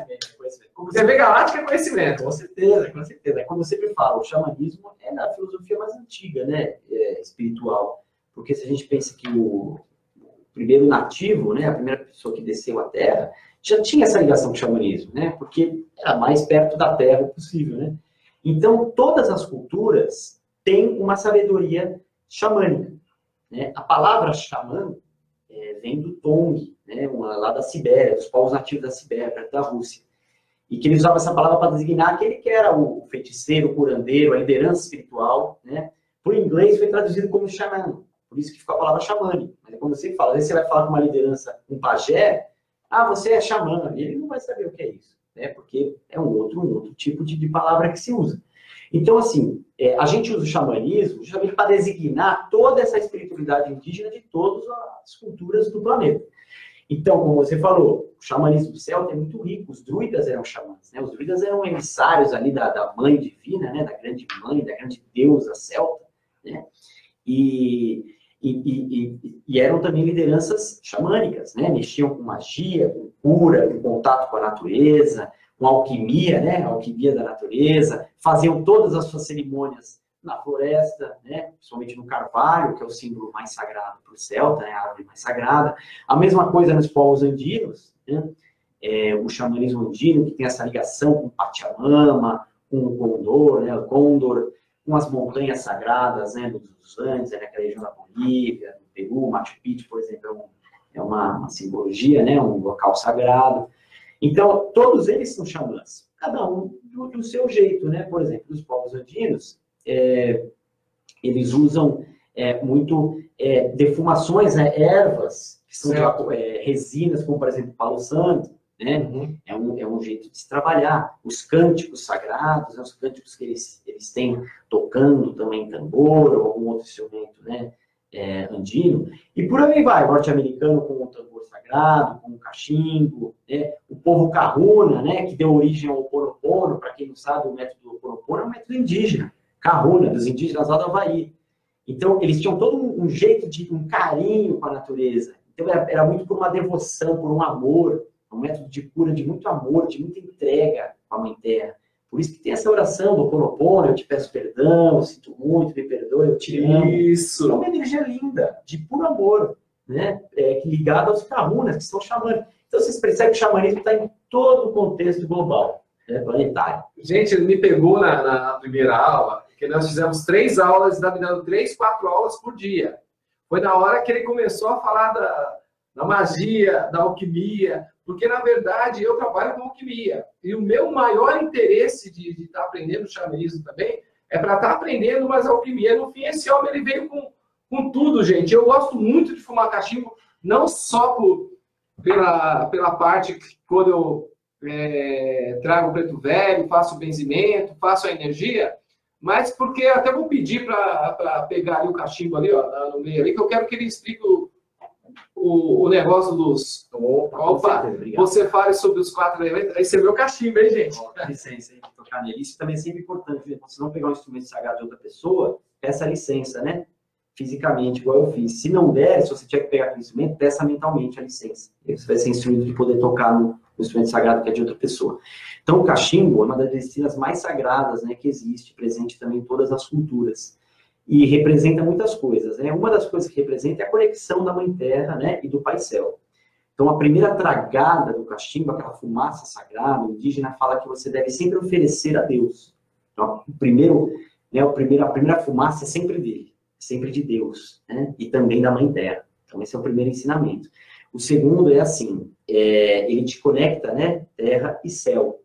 TV Galáctica é conhecimento. Com certeza, com certeza. Como eu sempre falo, o xamanismo é a filosofia mais antiga, né? Espiritual. Porque se a gente pensa que o primeiro nativo, né, a primeira pessoa que desceu à Terra, já tinha essa ligação com o xamanismo, né? Porque era mais perto da Terra possível, né? Então, todas as culturas têm uma sabedoria xamânica. Né? A palavra xamã vem do Tong, né? Lá da Sibéria, dos povos nativos da Sibéria, perto da Rússia. E que eles usavam essa palavra para designar aquele que era o feiticeiro, o curandeiro, a liderança espiritual, né? Por inglês foi traduzido como xamã. Por isso que ficou a palavra xamânico. Mas como você fala, às vezes você vai falar com uma liderança, um pajé, você é xamã, e ele não vai saber o que é isso, né? Porque é um outro tipo de palavra que se usa. Então, assim, a gente usa o xamanismo justamente para designar toda essa espiritualidade indígena de todas as culturas do planeta. Então, como você falou, o xamanismo celta é muito rico, os druidas eram xamãs, né? Os druidas eram emissários ali da mãe divina, né? Da grande mãe, da grande deusa celta, né? E eram também lideranças xamânicas, né? Mexiam com magia, com cura, com contato com a natureza, com alquimia, né? A alquimia da natureza, faziam todas as suas cerimônias na floresta, né? Principalmente no carvalho, que é o símbolo mais sagrado para o celta, né? A árvore mais sagrada. A mesma coisa nos povos andinos, né? O xamanismo andino, que tem essa ligação com Pachamama, com o Condor, né? O Condor, com as montanhas sagradas, né, dos Andes, naquela região da Bolívia, no Peru, Machu Picchu, por exemplo, é uma simbologia, né, um local sagrado. Então, todos eles são xamãs, cada um do seu jeito, né? Por exemplo, os povos andinos, eles usam muito defumações, né, ervas, que são resinas, como, por exemplo, palo santo, né? Uhum. É um jeito de se trabalhar. Os cânticos sagrados, né? Os cânticos que eles têm tocando também tambor ou algum outro instrumento, né? Andino. E por aí vai, norte-americano com o tambor sagrado, com o cachimbo, né? O povo Kahuna, né, que deu origem ao Ho'oponopono, para quem não sabe, o método do Ho'oponopono é um método indígena, Kahuna, dos indígenas lá do Havaí. Então, eles tinham todo um jeito de um carinho com a natureza. Então, era muito por uma devoção, por um amor, um método de cura de muito amor, de muita entrega com a Mãe Terra. Por isso que tem essa oração do Ho'oponopono, eu te peço perdão, eu sinto muito, me perdoe, eu te amo. Isso. É uma energia linda, de puro amor, né? Ligada aos Kahunas, que são xamãs. Então, vocês percebem que o xamanismo está em todo o contexto global, né, planetário. Gente, ele me pegou na primeira aula, que nós fizemos 3 aulas, ele está me dando 3, 4 aulas por dia. Foi na hora que ele começou a falar da magia, da alquimia, porque, na verdade, eu trabalho com alquimia. E o meu maior interesse de estar aprendendo xamanismo também é para estar aprendendo mais alquimia. No fim, esse homem ele veio com tudo, gente. Eu gosto muito de fumar cachimbo, não só pela parte que quando eu trago o preto velho, faço o benzimento, faço a energia, mas porque até vou pedir para pegar ali o cachimbo ali, ó, no meio ali, que eu quero que ele explique o negócio dos... Opa, você fale sobre os 4 elementos. Aí você vê o cachimbo, hein, gente? Dá licença aí de tocar nele. Isso também é sempre importante. Né? Se não pegar um instrumento sagrado de outra pessoa, peça licença, né? Fisicamente, igual eu fiz. Se não der, se você tiver que pegar aquele instrumento, peça mentalmente a licença. Aí você vai ser instruído de poder tocar no instrumento sagrado que é de outra pessoa. Então, o cachimbo é uma das medicinas mais sagradas, né, que existe, presente também em todas as culturas. E representa muitas coisas, né? Uma das coisas que representa é a conexão da Mãe Terra, né, e do Pai Céu. Então, a primeira tragada do cachimbo, aquela fumaça sagrada, o indígena fala que você deve sempre oferecer a Deus. Então, a primeira fumaça é sempre dele, sempre de Deus, né? E também da Mãe Terra. Então, esse é o primeiro ensinamento. O segundo é assim, ele te conecta, né, terra e céu.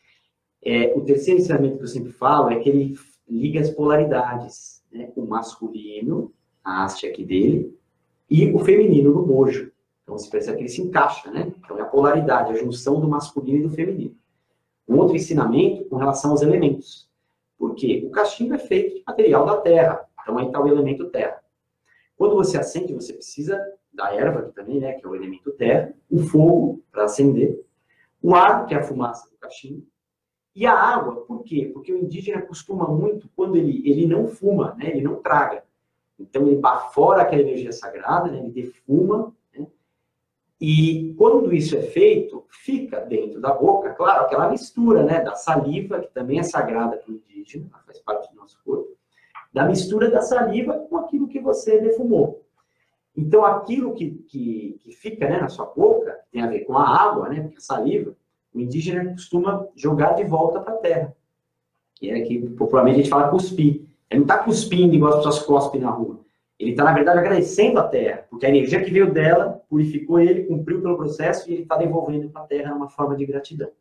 O terceiro ensinamento que eu sempre falo é que ele liga as polaridades, né? O masculino, a haste aqui dele, e o feminino no bojo. Então, você percebe que ele se encaixa, né? Então, é a polaridade, a junção do masculino e do feminino. Um outro ensinamento com relação aos elementos. Porque o cachimbo é feito de material da terra. Então, aí está o elemento terra. Quando você acende, você precisa da erva, que também, né, que é o elemento terra, o fogo, para acender, o ar, que é a fumaça do cachimbo, e a água. Por quê? Porque o indígena costuma muito, quando ele não fuma, né, ele não traga. Então, ele bafora aquela energia sagrada, né, ele defuma, né, e quando isso é feito, fica dentro da boca, claro, aquela mistura, né, da saliva, que também é sagrada para o indígena, faz parte do nosso corpo, da mistura da saliva com aquilo que você defumou. Então, aquilo que fica, né, na sua boca, tem a ver com a água, né, porque a saliva, o indígena costuma jogar de volta para a terra. Que é que popularmente a gente fala cuspir. Ele não está cuspindo igual as pessoas cospem na rua. Ele está, na verdade, agradecendo a terra, porque a energia que veio dela purificou ele, cumpriu pelo processo e ele está devolvendo para a terra numa forma de gratidão.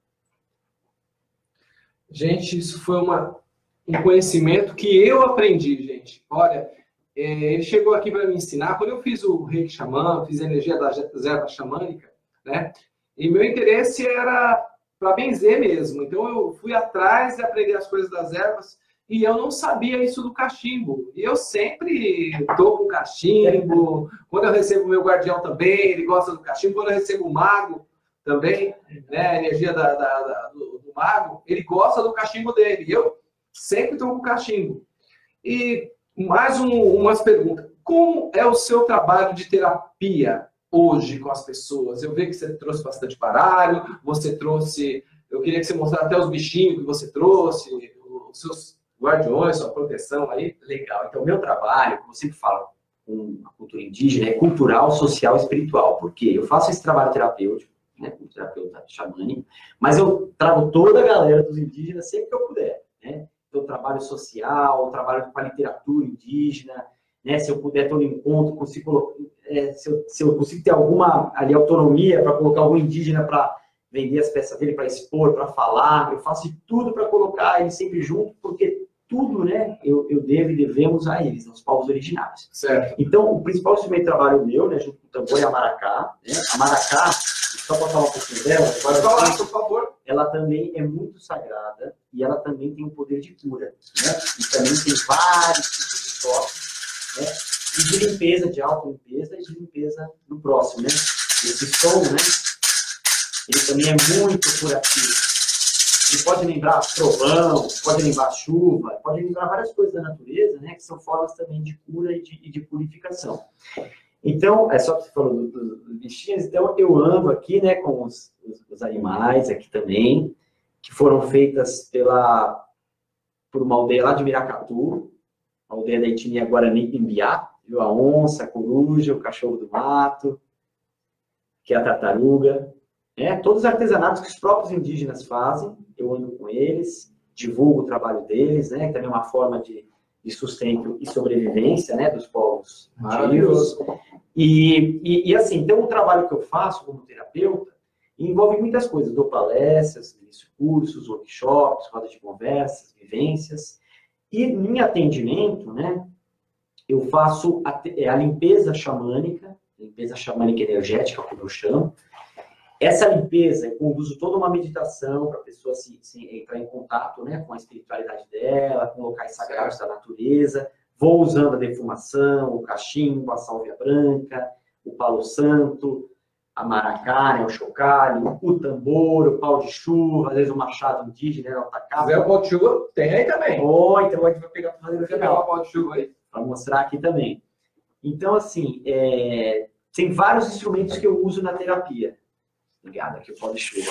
Gente, isso foi um conhecimento que eu aprendi, gente. Olha, ele chegou aqui para me ensinar. Quando eu fiz o Reiki Xamã, fiz a energia da erva xamânica, né? E meu interesse era para benzer mesmo. Então eu fui atrás de aprender as coisas das ervas e eu não sabia isso do cachimbo. E eu sempre estou com cachimbo. Quando eu recebo o meu guardião também, ele gosta do cachimbo. Quando eu recebo o mago também, né, a energia do mago, ele gosta do cachimbo dele. E eu sempre estou com cachimbo. E mais umas perguntas. Como é o seu trabalho de terapia hoje com as pessoas? Eu vi que você trouxe bastante baralho, você trouxe... Eu queria que você mostrasse até os bichinhos que você trouxe, os seus guardiões, sua proteção aí. Legal. Então, o meu trabalho, como eu sempre falo, com a cultura indígena, é cultural, social e espiritual. Porque eu faço esse trabalho terapêutico, né, como terapeuta xamânico, mas eu trago toda a galera dos indígenas sempre que eu puder, né? Então, trabalho social, trabalho com a literatura indígena, né? Se eu puder ter um encontro, consigo, se eu consigo ter alguma ali, autonomia para colocar algum indígena para vender as peças dele, para expor, para falar, eu faço de tudo para colocar ele sempre junto, porque tudo, né, eu devo e devemos a eles, aos povos originários. Certo. Então, o principal instrumento de trabalho meu, né, junto com o tambor, é a maracá. Né? A maracá, só para falar um pouquinho dela, pode falar, por favor. Ela também é muito sagrada e ela também tem um poder de cura, né? E também tem vários tipos de toques, né? E de limpeza, de auto-limpeza e de limpeza do próximo, né? esse som, né? Ele também é muito curativo. Ele pode lembrar trovão, pode lembrar chuva, pode lembrar várias coisas da natureza, né? Que são formas também de cura e de purificação. Então, é só que você falou dos bichinhos, então eu ando aqui, né, com os animais aqui também, que foram feitas por uma aldeia lá de Miracatu, a aldeia da etnia Guarani-Imbiá, viu? A onça, a coruja, o cachorro do mato, que é a tartaruga, né? Todos os artesanatos que os próprios indígenas fazem, eu ando com eles, divulgo o trabalho deles, né? Também é uma forma de sustento e sobrevivência, né, dos povos nativos. E assim, então o trabalho que eu faço como terapeuta envolve muitas coisas. Dou palestras, cursos, workshops, rodas de conversas, vivências. E em atendimento, né, eu faço a limpeza xamânica energética, como eu chamo. Essa limpeza, eu conduzo toda uma meditação para a pessoa se entrar em contato, né, com a espiritualidade dela, com locais sagrados da natureza. Vou usando a defumação, o cachimbo, a sálvia branca, o palo santo, a maracá, né, o chocalho, o tambor, o pau de chuva, às vezes o machado indígena, né, o tacapa. Se o pau de chuva, tem aí também. Oh, então a gente vai pegar para fazer no final. O pau de chuva aí. Para mostrar aqui também. Então, assim, tem vários instrumentos que eu uso na terapia. Obrigado, aqui o pau de chuva.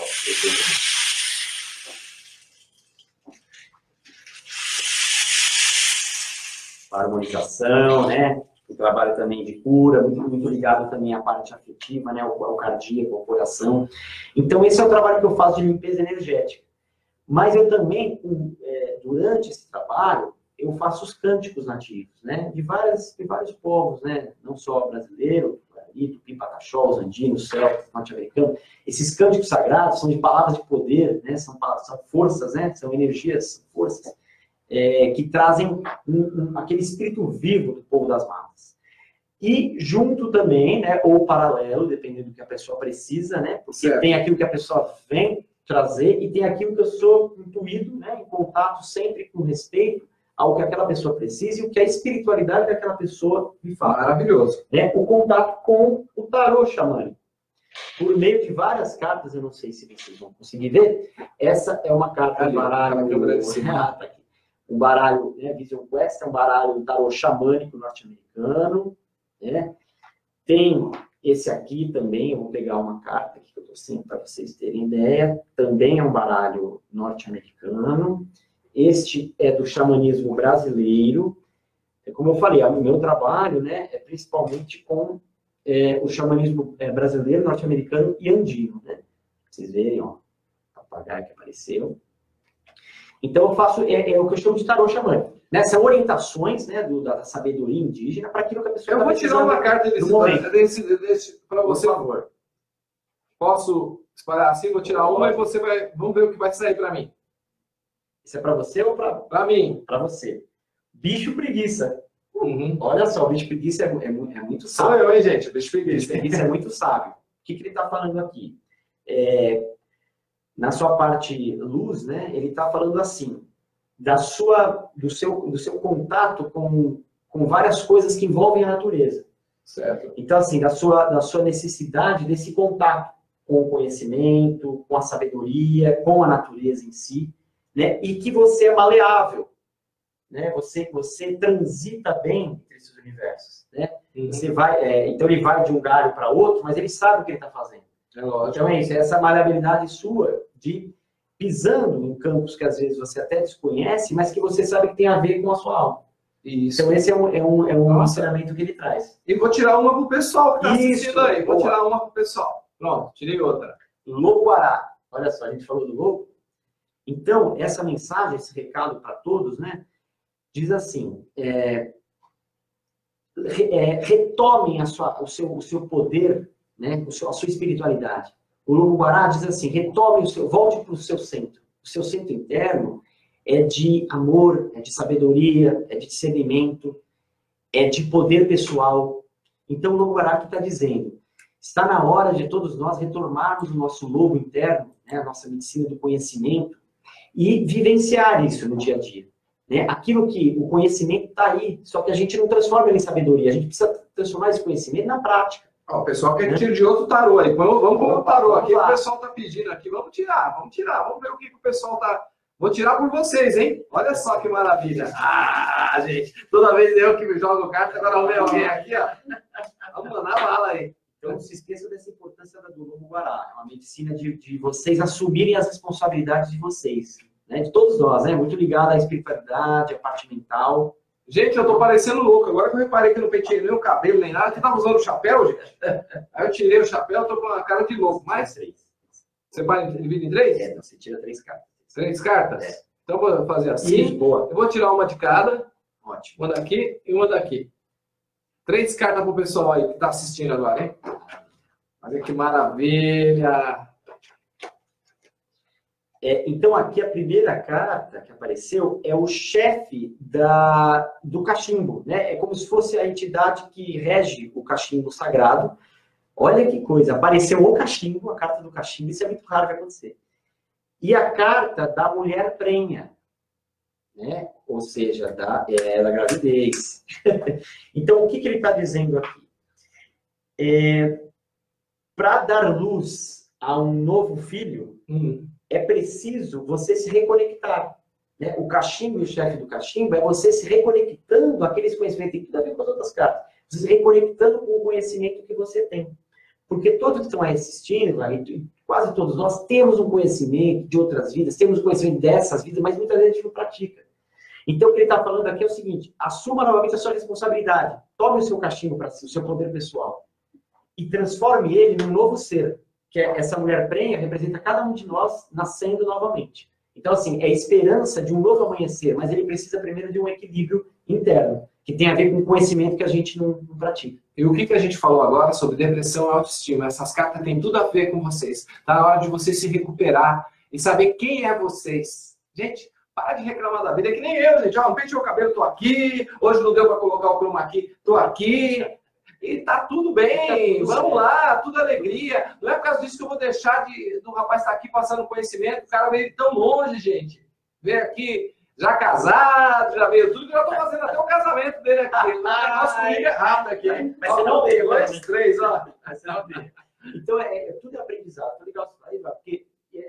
Harmonização, né? O trabalho também de cura, muito ligado também à parte afetiva, né? Ao cardíaco, ao coração. Então, esse é o trabalho que eu faço de limpeza energética. Mas eu também, durante esse trabalho, eu faço os cânticos nativos, né? De vários povos, né? Não só brasileiro, Tupi, Pataxó, os andinos, celtas, norte-americanos. Esses cânticos sagrados são de palavras de poder, né? São forças, né? São energias, forças, que trazem aquele espírito vivo do povo das matas. E junto também, né? Ou paralelo, dependendo do que a pessoa precisa, né? Porque tem aquilo que a pessoa vem trazer e tem aquilo que eu sou intuído, né? Em contato sempre com respeito ao que aquela pessoa precisa e o que a espiritualidade daquela pessoa me fala. Maravilhoso. O contato com o tarô xamânico. Por meio de várias cartas, eu não sei se vocês vão conseguir ver, essa é uma carta de baralho. Um baralho, né, Vision Quest, é um baralho, um tarô xamânico norte-americano. Né? Tem esse aqui também, eu vou pegar uma carta aqui que eu estou sempre para vocês terem ideia. Também é um baralho norte-americano. Este é do xamanismo brasileiro. Como eu falei, o meu trabalho, né, é principalmente com o xamanismo brasileiro, norte-americano e andino. Né? Vocês verem, ó, o papagaio que apareceu. Então, eu faço o que eu chamo de tarô xamânico. Né? São orientações, né, da sabedoria indígena para aquilo que a pessoa Eu vou tirar uma carta desse para você, por favor. Posso espalhar assim? Vou tirar uma e você vai... Vamos ver o que vai sair para mim. Isso é para você ou para mim? Para você. Bicho preguiça. Uhum. Olha só, o bicho preguiça é muito sábio. Sou eu, hein, gente? O bicho preguiça. Bicho preguiça é muito sábio. O que ele está falando aqui? Na sua parte luz, né, ele está falando assim, do seu contato com várias coisas que envolvem a natureza. Certo. Então, assim, da sua necessidade desse contato com o conhecimento, com a sabedoria, com a natureza em si. Né? E que você é maleável, né? Você transita bem entre esses universos, né? Você vai, então ele vai de um galho para outro, mas ele sabe o que ele está fazendo. Então é isso, é essa maleabilidade sua de pisando em campos que às vezes você até desconhece, mas que você sabe que tem a ver com a sua alma. Isso. Então esse é um ensinamento que ele traz. E vou tirar uma pro pessoal que está assistindo aí. Vou tirar uma pro pessoal. Pronto, tirei outra. Lobo-guará. Olha só, a gente falou do lobo. Então, essa mensagem, esse recado para todos, né, diz assim, retomem o seu poder, né, a sua espiritualidade. O Lobo-guará diz assim, volte para o seu centro. O seu centro interno é de amor, é de sabedoria, é de discernimento, é de poder pessoal. Então, o Lobo-guará que está dizendo, está na hora de todos nós retornarmos o nosso lobo interno, né, a nossa medicina do conhecimento, e vivenciar isso no dia a dia. Né? Aquilo que o conhecimento está aí, só que a gente não transforma ele em sabedoria, a gente precisa transformar esse conhecimento na prática. Ó, o pessoal quer que tire de outro tarô aí. Vamos pôr o tarô aqui. O pessoal tá pedindo aqui. Vamos tirar. Vamos ver o que o pessoal tá... Vou tirar por vocês, hein? Olha só que maravilha. Ah, gente. Toda vez eu que jogo carta, agora vem alguém aqui, ó. Vamos mandar bala aí. Então, não se esqueça dessa importância do Lobo Guará. É uma medicina de vocês assumirem as responsabilidades de vocês. Né? De todos nós, né? Muito ligada à espiritualidade, à parte mental. Gente, eu tô parecendo louco. Agora que eu reparei que não pentei nem o cabelo, nem nada. Você tava usando o chapéu, gente? Aí eu tirei o chapéu, tô com a cara de louco. Mas 3. Você vai dividir em 3? É, você tira 3 cartas. 3 cartas? É. Então vou fazer assim. Isso, boa. Eu vou tirar uma de cada. Ótimo. Uma daqui e uma daqui. 3 cartas pro pessoal aí que tá assistindo agora, hein? Olha que maravilha! Então, aqui a primeira carta que apareceu é o chefe do cachimbo, né? É como se fosse a entidade que rege o cachimbo sagrado. Olha que coisa, apareceu o cachimbo, a carta do cachimbo, isso é muito raro de acontecer. E a carta da mulher prenha, né? Ou seja, da gravidez. Então, o que ele está dizendo aqui? Para dar luz a um novo filho, é preciso você se reconectar. Né? O cachimbo e o chefe do cachimbo é você se reconectando àqueles conhecimentos. Tem tudo a ver com as outras cartas. Você se reconectando com o conhecimento que você tem. Porque todos que estão aí assistindo, quase todos nós, temos um conhecimento de outras vidas, temos um conhecimento dessas vidas, mas muitas vezes a gente não pratica. Então, o que ele está falando aqui é o seguinte: assuma novamente a sua responsabilidade. Tome o seu cachimbo para si, o seu poder pessoal. E transforme ele num novo ser. Que essa mulher prenha representa cada um de nós nascendo novamente. Então, assim, é a esperança de um novo amanhecer, mas ele precisa primeiro de um equilíbrio interno, que tem a ver com o conhecimento que a gente não pratica. E o que a gente falou agora sobre depressão e autoestima? Essas cartas têm tudo a ver com vocês. Está na hora de vocês se recuperar e saber quem é vocês. Gente, para de reclamar da vida. É que nem eu, gente. Não pentei o cabelo, tô aqui. Hoje não deu para colocar o chroma aqui, tô aqui. E tá tudo bem, tá tudo vamos lá, tudo alegria. Não é por causa disso que eu vou deixar do rapaz estar aqui passando conhecimento. O cara veio tão longe, gente. Veio aqui já casado, já veio tudo. Eu já tô fazendo até o casamento dele aqui. O negócio comigo é rápido aqui. Mas você não veio, 2, 3, ó. Mas você não veio. Então, tudo é aprendizado. Tô legal isso aí, porque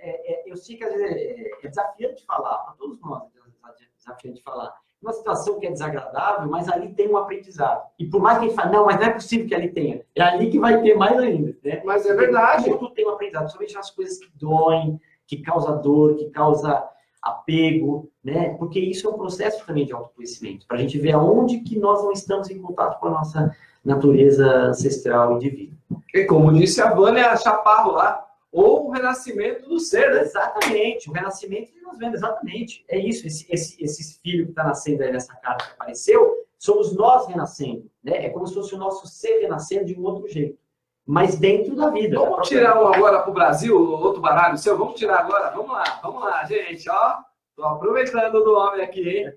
eu sei que às vezes é desafiante falar, para todos nós é desafiante falar. Uma situação que é desagradável, mas ali tem um aprendizado. E por mais que a gente fale, não, mas não é possível que ali tenha. É ali que vai ter mais ainda. Né? Mas é verdade. Tudo tem um aprendizado, somente nas coisas que doem, que causa dor, que causa apego, né? Porque isso é um processo também de autoconhecimento, para a gente ver aonde que nós não estamos em contato com a nossa natureza ancestral e divina. E como disse a Vânia Chaparro lá, ou o renascimento do ser, né? Exatamente, o renascimento que nós vemos, exatamente. É isso, esse filho que está nascendo aí nessa carta que apareceu, somos nós renascendo, né? É como se fosse o nosso ser renascendo de um outro jeito, mas dentro da vida. Vamos tirar um agora para o Brasil, outro baralho seu? Vamos tirar agora? Vamos lá, gente, ó. Tô aproveitando do homem aqui, hein?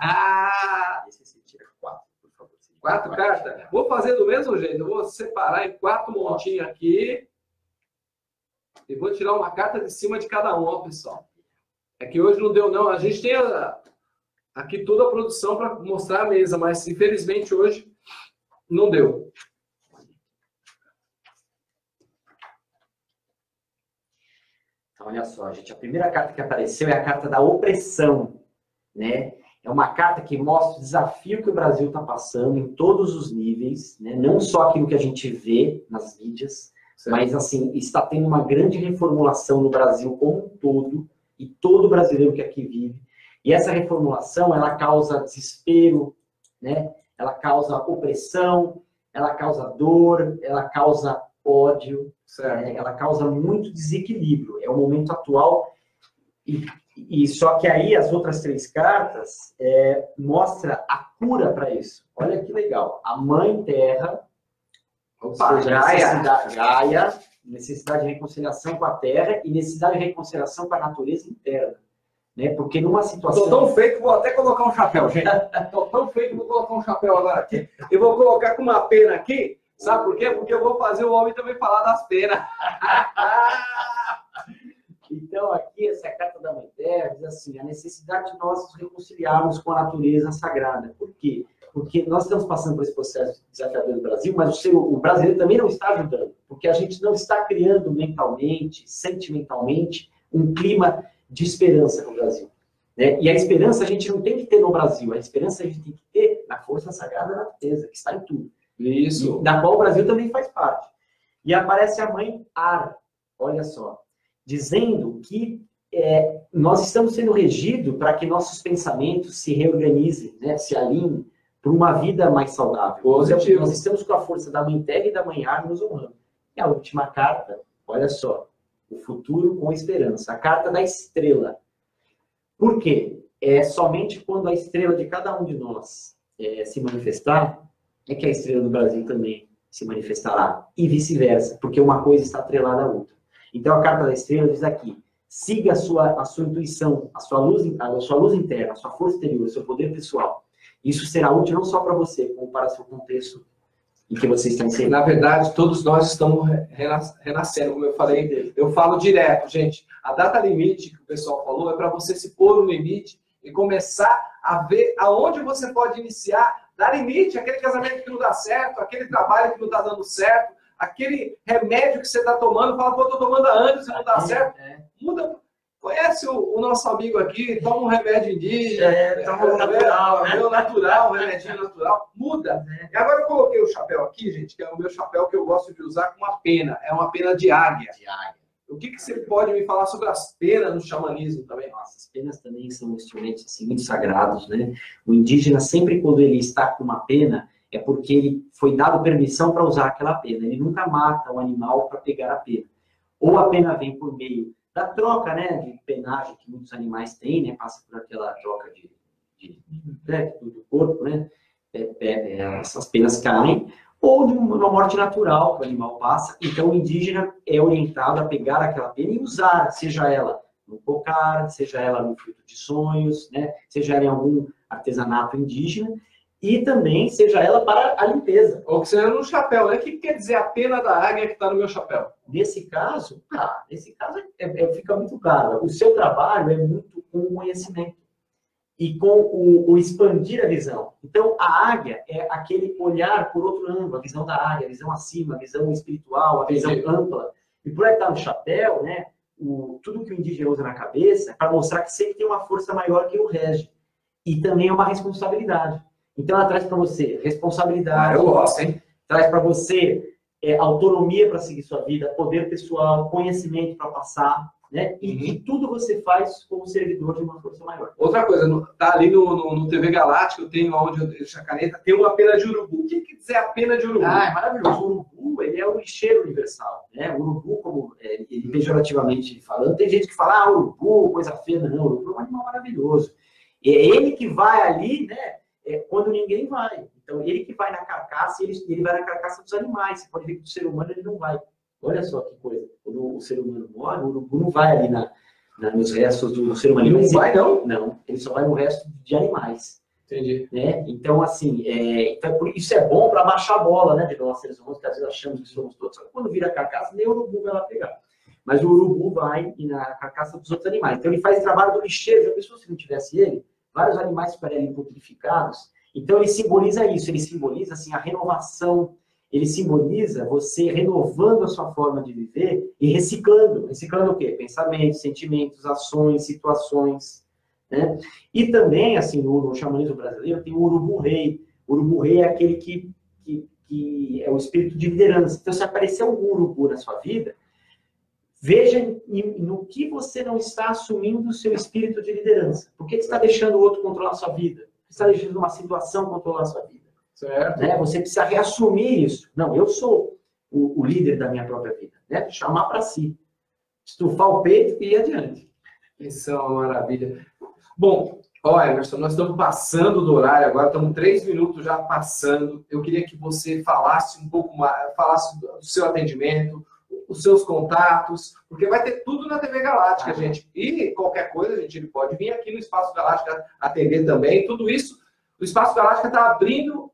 Esse você tira 4, por favor. 4 cartas? Vou fazer do mesmo jeito, eu vou separar em 4 montinhos aqui. E vou tirar uma carta de cima de cada um, ó, pessoal. É que hoje não deu, não. A gente tem aqui toda a produção para mostrar a mesa, mas infelizmente hoje não deu. Então, olha só, gente. A primeira carta que apareceu é a carta da opressão, né? É uma carta que mostra o desafio que o Brasil está passando em todos os níveis, né? Não só aquilo que a gente vê nas mídias, mas, assim, está tendo uma grande reformulação no Brasil como um todo, e todo brasileiro que aqui vive. E essa reformulação, ela causa desespero, né? Ela causa opressão, ela causa dor, ela causa ódio, ela causa muito desequilíbrio. É o momento atual. E só que aí as outras 3 cartas mostram a cura para isso. Olha que legal. A Mãe Terra... Opa, Gaia, necessidade de reconciliação com a Terra e necessidade de reconciliação com a natureza interna. Né? Porque numa situação... Estou tão feio que vou até colocar um chapéu, gente. Estou tão feio que vou colocar um chapéu agora aqui. E vou colocar com uma pena aqui. Sabe por quê? Porque eu vou fazer o homem também falar das penas. Então, aqui, essa carta da Mãe Terra diz assim, a necessidade de nós nos reconciliarmos com a natureza sagrada. Por quê? porque nós estamos passando por esse processo desafiador no Brasil, mas o brasileiro também não está ajudando, porque a gente não está criando mentalmente, sentimentalmente, um clima de esperança no Brasil. Né? E a esperança a gente não tem que ter no Brasil, a esperança a gente tem que ter na força sagrada da natureza, que está em tudo. Isso. Da qual o Brasil também faz parte. E aparece a mãe Ar, olha só, dizendo que nós estamos sendo regidos para que nossos pensamentos se reorganizem, né, se alinhem para uma vida mais saudável. Positivo. Nós estamos com a força da mãe Terra e da mãe Ar nos honrando. E a última carta, olha só, o futuro com esperança, a carta da estrela. Por quê? É somente quando a estrela de cada um de nós se manifestar, é que a estrela do Brasil também se manifestará. E vice-versa, porque uma coisa está atrelada à outra. Então a carta da estrela diz aqui, siga a sua intuição, a sua luz interna, a sua força interior, o seu poder pessoal. Isso será útil não só para você, como para o seu contexto em que você está inserido. Na verdade, todos nós estamos renascendo, como eu falei. Eu falo direto, gente. A data limite que o pessoal falou é para você se pôr no limite e começar a ver aonde você pode iniciar. Dar limite, aquele casamento que não dá certo, aquele trabalho que não está dando certo, aquele remédio que você está tomando, fala, pô, eu estou tomando há anos e não dá certo. Muda. Conhece o nosso amigo aqui, toma um remédio indígena, toma um natural, natural, um remedinho natural, muda. E agora eu coloquei o chapéu aqui, gente, que é o meu chapéu que eu gosto de usar com uma pena, é uma pena de águia. O que você pode me falar sobre as penas no xamanismo também? Nossa, as penas também são instrumentos assim, muito sagrados, né? O indígena, sempre quando ele está com uma pena, é porque ele foi dado permissão para usar aquela pena. Ele nunca mata o animal para pegar a pena. Ou a pena vem por meio da troca, né, de penagem que muitos animais têm, né, passa por aquela troca do corpo, né, essas penas caem, ou de uma morte natural que o animal passa. Então o indígena é orientado a pegar aquela pena e usar, seja ela no cocar, seja ela no fruto de sonhos, né, seja ela em algum artesanato indígena, e também seja ela para a limpeza. Ou que seja no chapéu, né? O que quer dizer a pena da águia que está no meu chapéu? Nesse caso, fica muito claro. O seu trabalho é muito com o conhecimento e com o expandir a visão. Então, a águia é aquele olhar por outro ângulo, a visão da águia, a visão acima, a visão espiritual, a visão ampla. E por aí estar no chapéu, né? Tudo que o indígena usa na cabeça é para mostrar que sempre tem uma força maior que o rege. E também é uma responsabilidade. Então, ela traz para você responsabilidade. Eu gosto, hein? Traz para você autonomia para seguir sua vida, poder pessoal, conhecimento para passar, né? E tudo você faz como servidor de uma força maior. Outra coisa, tá ali no TV Galáctica, eu tenho onde eu deixo a caneta, tem uma pena de urubu. O que quer dizer a pena de urubu? É maravilhoso. O urubu, ele é o lixeiro universal, né? O urubu, como ele pejorativamente falando, tem gente que fala, urubu, coisa feia. Não, o urubu é um animal maravilhoso. É ele que vai ali, né? Quando ninguém vai. Então, ele que vai na carcaça, ele vai na carcaça dos animais. Você pode ver que o ser humano ele não vai. Olha só que coisa. Quando o ser humano morre, o urubu não vai ali nos restos do ser humano. Ele não vai, não? Não, ele só vai no resto de animais. Entendi. Né? Então, assim, isso é bom para baixar a bola, né, de nós seres humanos, que às vezes achamos que somos todos. Só que quando vira a carcaça, nem o urubu vai lá pegar. Mas o urubu vai na carcaça dos outros animais. Então, ele faz o trabalho do lixeiro. Já pensou se não tivesse ele? Vários animais ficariam ali putrificados. Então, ele simboliza isso. Ele simboliza, assim, a renovação. Ele simboliza você renovando a sua forma de viver e reciclando. Reciclando o quê? Pensamentos, sentimentos, ações, situações. Né? E também, assim, no xamanismo brasileiro, tem o urubu-rei. O urubu-rei é aquele que é o espírito de liderança. Então, se aparecer algum urubu na sua vida, veja no que você não está assumindo o seu espírito de liderança. Por que você está deixando o outro controlar a sua vida? Por que você está deixando uma situação controlar a sua vida? Certo. Né? Você precisa reassumir isso. Não, eu sou o líder da minha própria vida. Né? Chamar para si. Estufar o peito e ir adiante. Isso é uma maravilha. Bom, Emerson, nós estamos passando do horário agora, estamos 3 minutos já passando. Eu queria que você falasse um pouco mais, falasse do seu atendimento, os seus contatos, porque vai ter tudo na TV Galáctica, gente. E qualquer coisa, gente, ele pode vir aqui no Espaço Galáctica atender também. Tudo isso, o Espaço Galáctica está abrindo,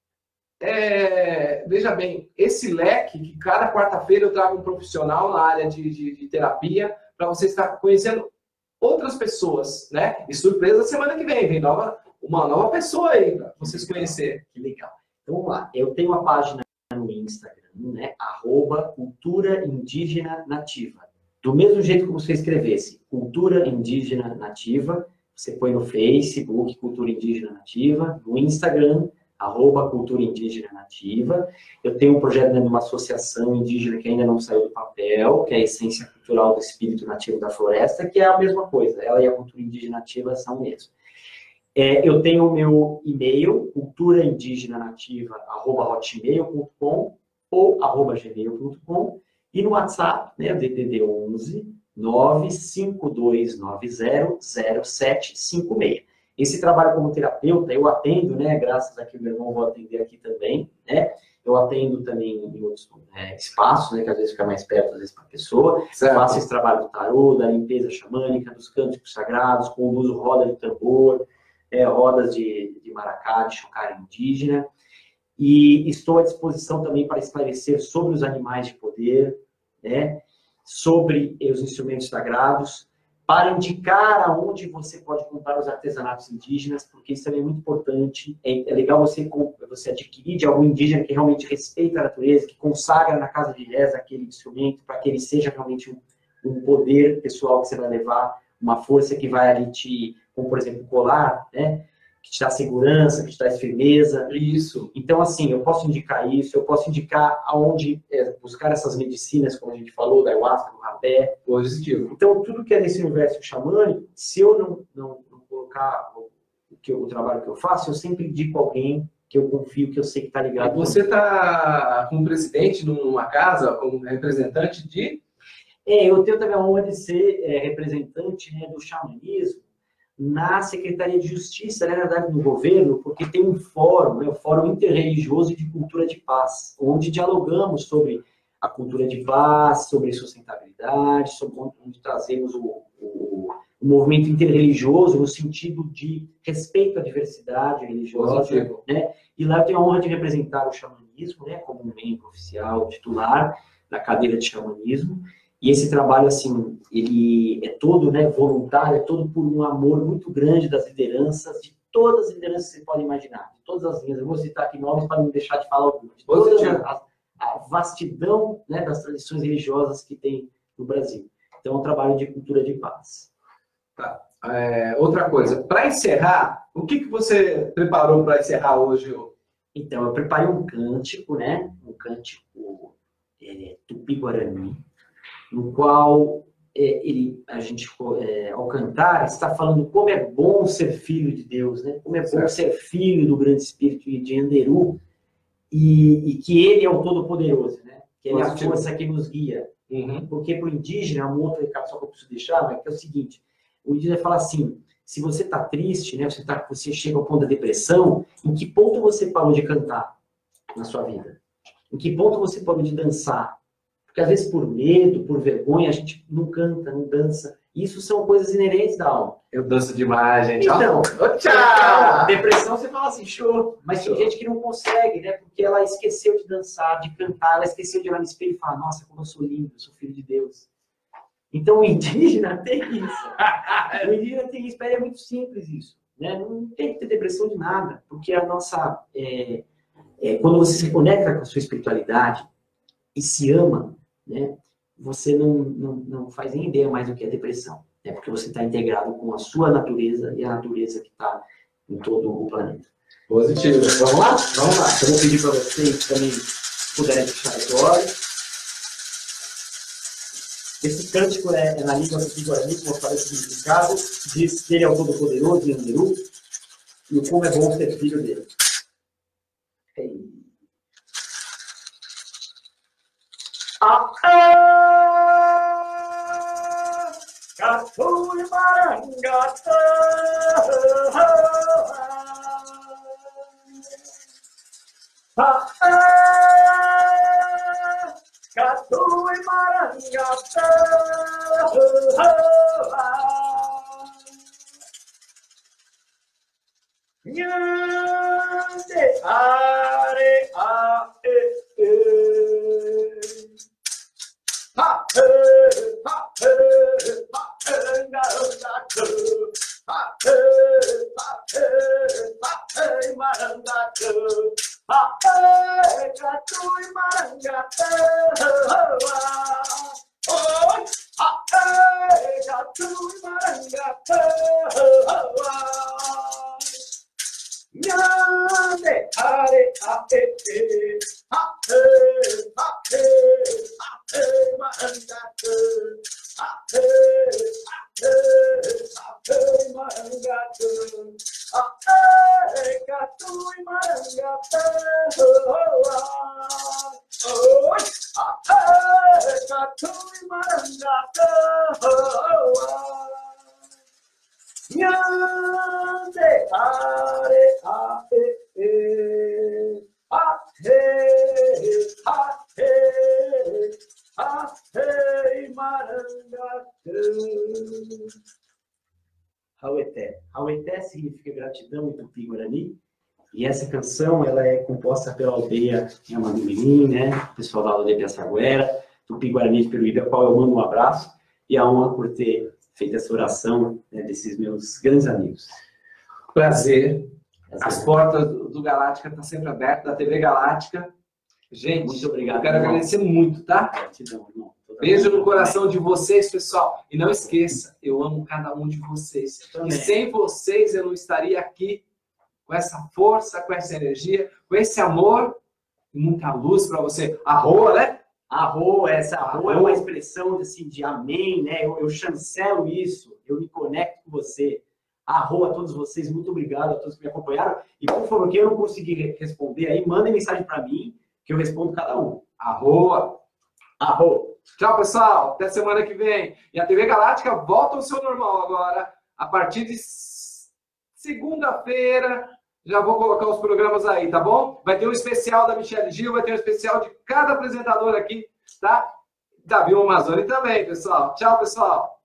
veja bem, esse leque, que cada quarta-feira eu trago um profissional na área de terapia, para você estar conhecendo outras pessoas, né? E surpresa, semana que vem uma nova pessoa aí para vocês conhecerem. Que legal. Então, vamos lá. Eu tenho uma página no Instagram, né? @Cultura Indígena Nativa. Do mesmo jeito que você escrevesse Cultura Indígena Nativa, você põe no Facebook Cultura Indígena Nativa, no Instagram, @Cultura Indígena Nativa. Eu tenho um projeto dentro de uma associação indígena que ainda não saiu do papel, que é a Essência Cultural do Espírito Nativo da Floresta, que é a mesma coisa. Ela e a Cultura Indígena Nativa são o mesmo. Eu tenho o meu e-mail, culturaindigenanativa@hotmail.com ou @gmail.com, e no WhatsApp, né, DDD 11 952900756. Esse trabalho como terapeuta, eu atendo, né, graças a que o meu irmão vou atender aqui também, né, eu atendo também em outros espaços, né, que às vezes fica mais perto, às vezes, para a pessoa. Certo. Faço esse trabalho do tarô, da limpeza xamânica, dos cânticos sagrados, conduzo roda de tambor, rodas de maracá, de chocalho indígena. E estou à disposição também para esclarecer sobre os animais de poder, né, sobre os instrumentos sagrados, para indicar aonde você pode comprar os artesanatos indígenas, porque isso também é muito importante. É legal você adquirir de algum indígena que realmente respeita a natureza, que consagra na casa de reza aquele instrumento, para que ele seja realmente um poder pessoal que você vai levar, uma força que vai ali como por exemplo, colar, né? Que te dá segurança, que te dá firmeza. Isso. Então, assim, eu posso indicar isso, eu posso indicar aonde buscar essas medicinas, como a gente falou, da ayahuasca, do rapé. Positivo. Então, tudo que é nesse universo xamânico, se eu não colocar o trabalho que eu faço, eu sempre indico alguém que eu confio, que eu sei que está ligado. E você está como presidente numa casa, como representante de... Eu tenho também a honra de ser representante, né, do xamanismo na Secretaria de Justiça, né, na verdade, do governo, porque tem um fórum, né, o Fórum Interreligioso de Cultura de Paz, onde dialogamos sobre a cultura de paz, sobre sustentabilidade, sobre onde trazemos o movimento interreligioso no sentido de respeito à diversidade religiosa, né? E lá eu tenho a honra de representar o xamanismo, né, como um membro oficial, titular da cadeira de xamanismo. E esse trabalho, assim, ele é todo, né, voluntário, é todo por um amor muito grande das lideranças, de todas as lideranças que você pode imaginar, de todas as linhas. Eu vou citar aqui nomes para não deixar de falar algumas. De toda a vastidão, né, das tradições religiosas que tem no Brasil. Então, é um trabalho de cultura de paz. Tá. Outra coisa, para encerrar, o que você preparou para encerrar hoje? Então, eu preparei um cântico, né, um cântico tupi-guarani, no qual a gente, ao cantar, está falando como é bom ser filho de Deus, né? Como é bom ser filho do grande espírito de Anderu, e que ele é o Todo-Poderoso, né? Que ele é a força que nos guia. Uhum. Porque para o indígena, um outro recado só que eu preciso deixar, mas que é o seguinte, o indígena fala assim, se você está triste, né? Você chega ao ponto da depressão, em que ponto você parou de cantar na sua vida? Em que ponto você parou de dançar? Porque às vezes por medo, por vergonha, a gente não canta, não dança. Isso são coisas inerentes da alma. Eu danço demais, gente. Então, tchau! Depressão, você fala assim, show. Mas tem gente que não consegue, né? Porque ela esqueceu de dançar, de cantar, ela esqueceu de olhar no espelho e falar, nossa, como eu sou lindo, eu sou filho de Deus. Então o indígena tem isso. O indígena tem isso, é muito simples isso. Né? Não tem que ter depressão de nada, porque a nossa... quando você se conecta com a sua espiritualidade e se ama, né, você não faz nem ideia mais do que é depressão, né, porque você está integrado com a sua natureza e a natureza que está em todo o planeta. Positivo. Vamos lá? Vamos lá. Eu vou pedir para vocês também puderem fechar os olhos. Esse cântico é na língua tupi-guarani, como eu falei, o significado, diz que ele é o Todo-Poderoso, Anderu, e o como é bom ser filho dele. Catui Marangata, Catui Marangata, Nhande are a Marangatu, Ate, Marangatu, Ate, Gatu e Marangatu, Ate, Gatu e Marangatu, Nyande, are, ae, ate, marangatu. Haueté. Haueté significa gratidão em Tupi-Guarani. E essa canção, ela é composta pela aldeia Yamandumirim, né? O pessoal da aldeia Piaçaguera, Tupi-Guarani de Peruíbe, a qual eu mando um abraço. E a honra por ter feito essa oração, né, desses meus grandes amigos. Prazer. As portas do Galáctica estão sempre abertas, da TV Galáctica. Gente, muito obrigado. Eu quero agradecer muito, tá? Gratidão, irmão. Beijo no coração de vocês, pessoal. E não esqueça, eu amo cada um de vocês. E sem vocês eu não estaria aqui com essa força, com essa energia, com esse amor e muita luz para você. Arroa, né? Arroa, essa arroa é uma expressão assim, de amém, né? Eu chancelo isso, eu me conecto com você. Arroa a todos vocês, muito obrigado a todos que me acompanharam. E por favor, quem eu não conseguir responder aí, mandem mensagem para mim, que eu respondo cada um. Arroa. Arroa. Tchau, pessoal. Até semana que vem. E a TV Galáctica volta ao seu normal agora. A partir de segunda-feira, já vou colocar os programas aí, tá bom? Vai ter um especial da Michelle Gil, vai ter um especial de cada apresentador aqui, tá? Da Vilma Mazzoni também, pessoal. Tchau, pessoal.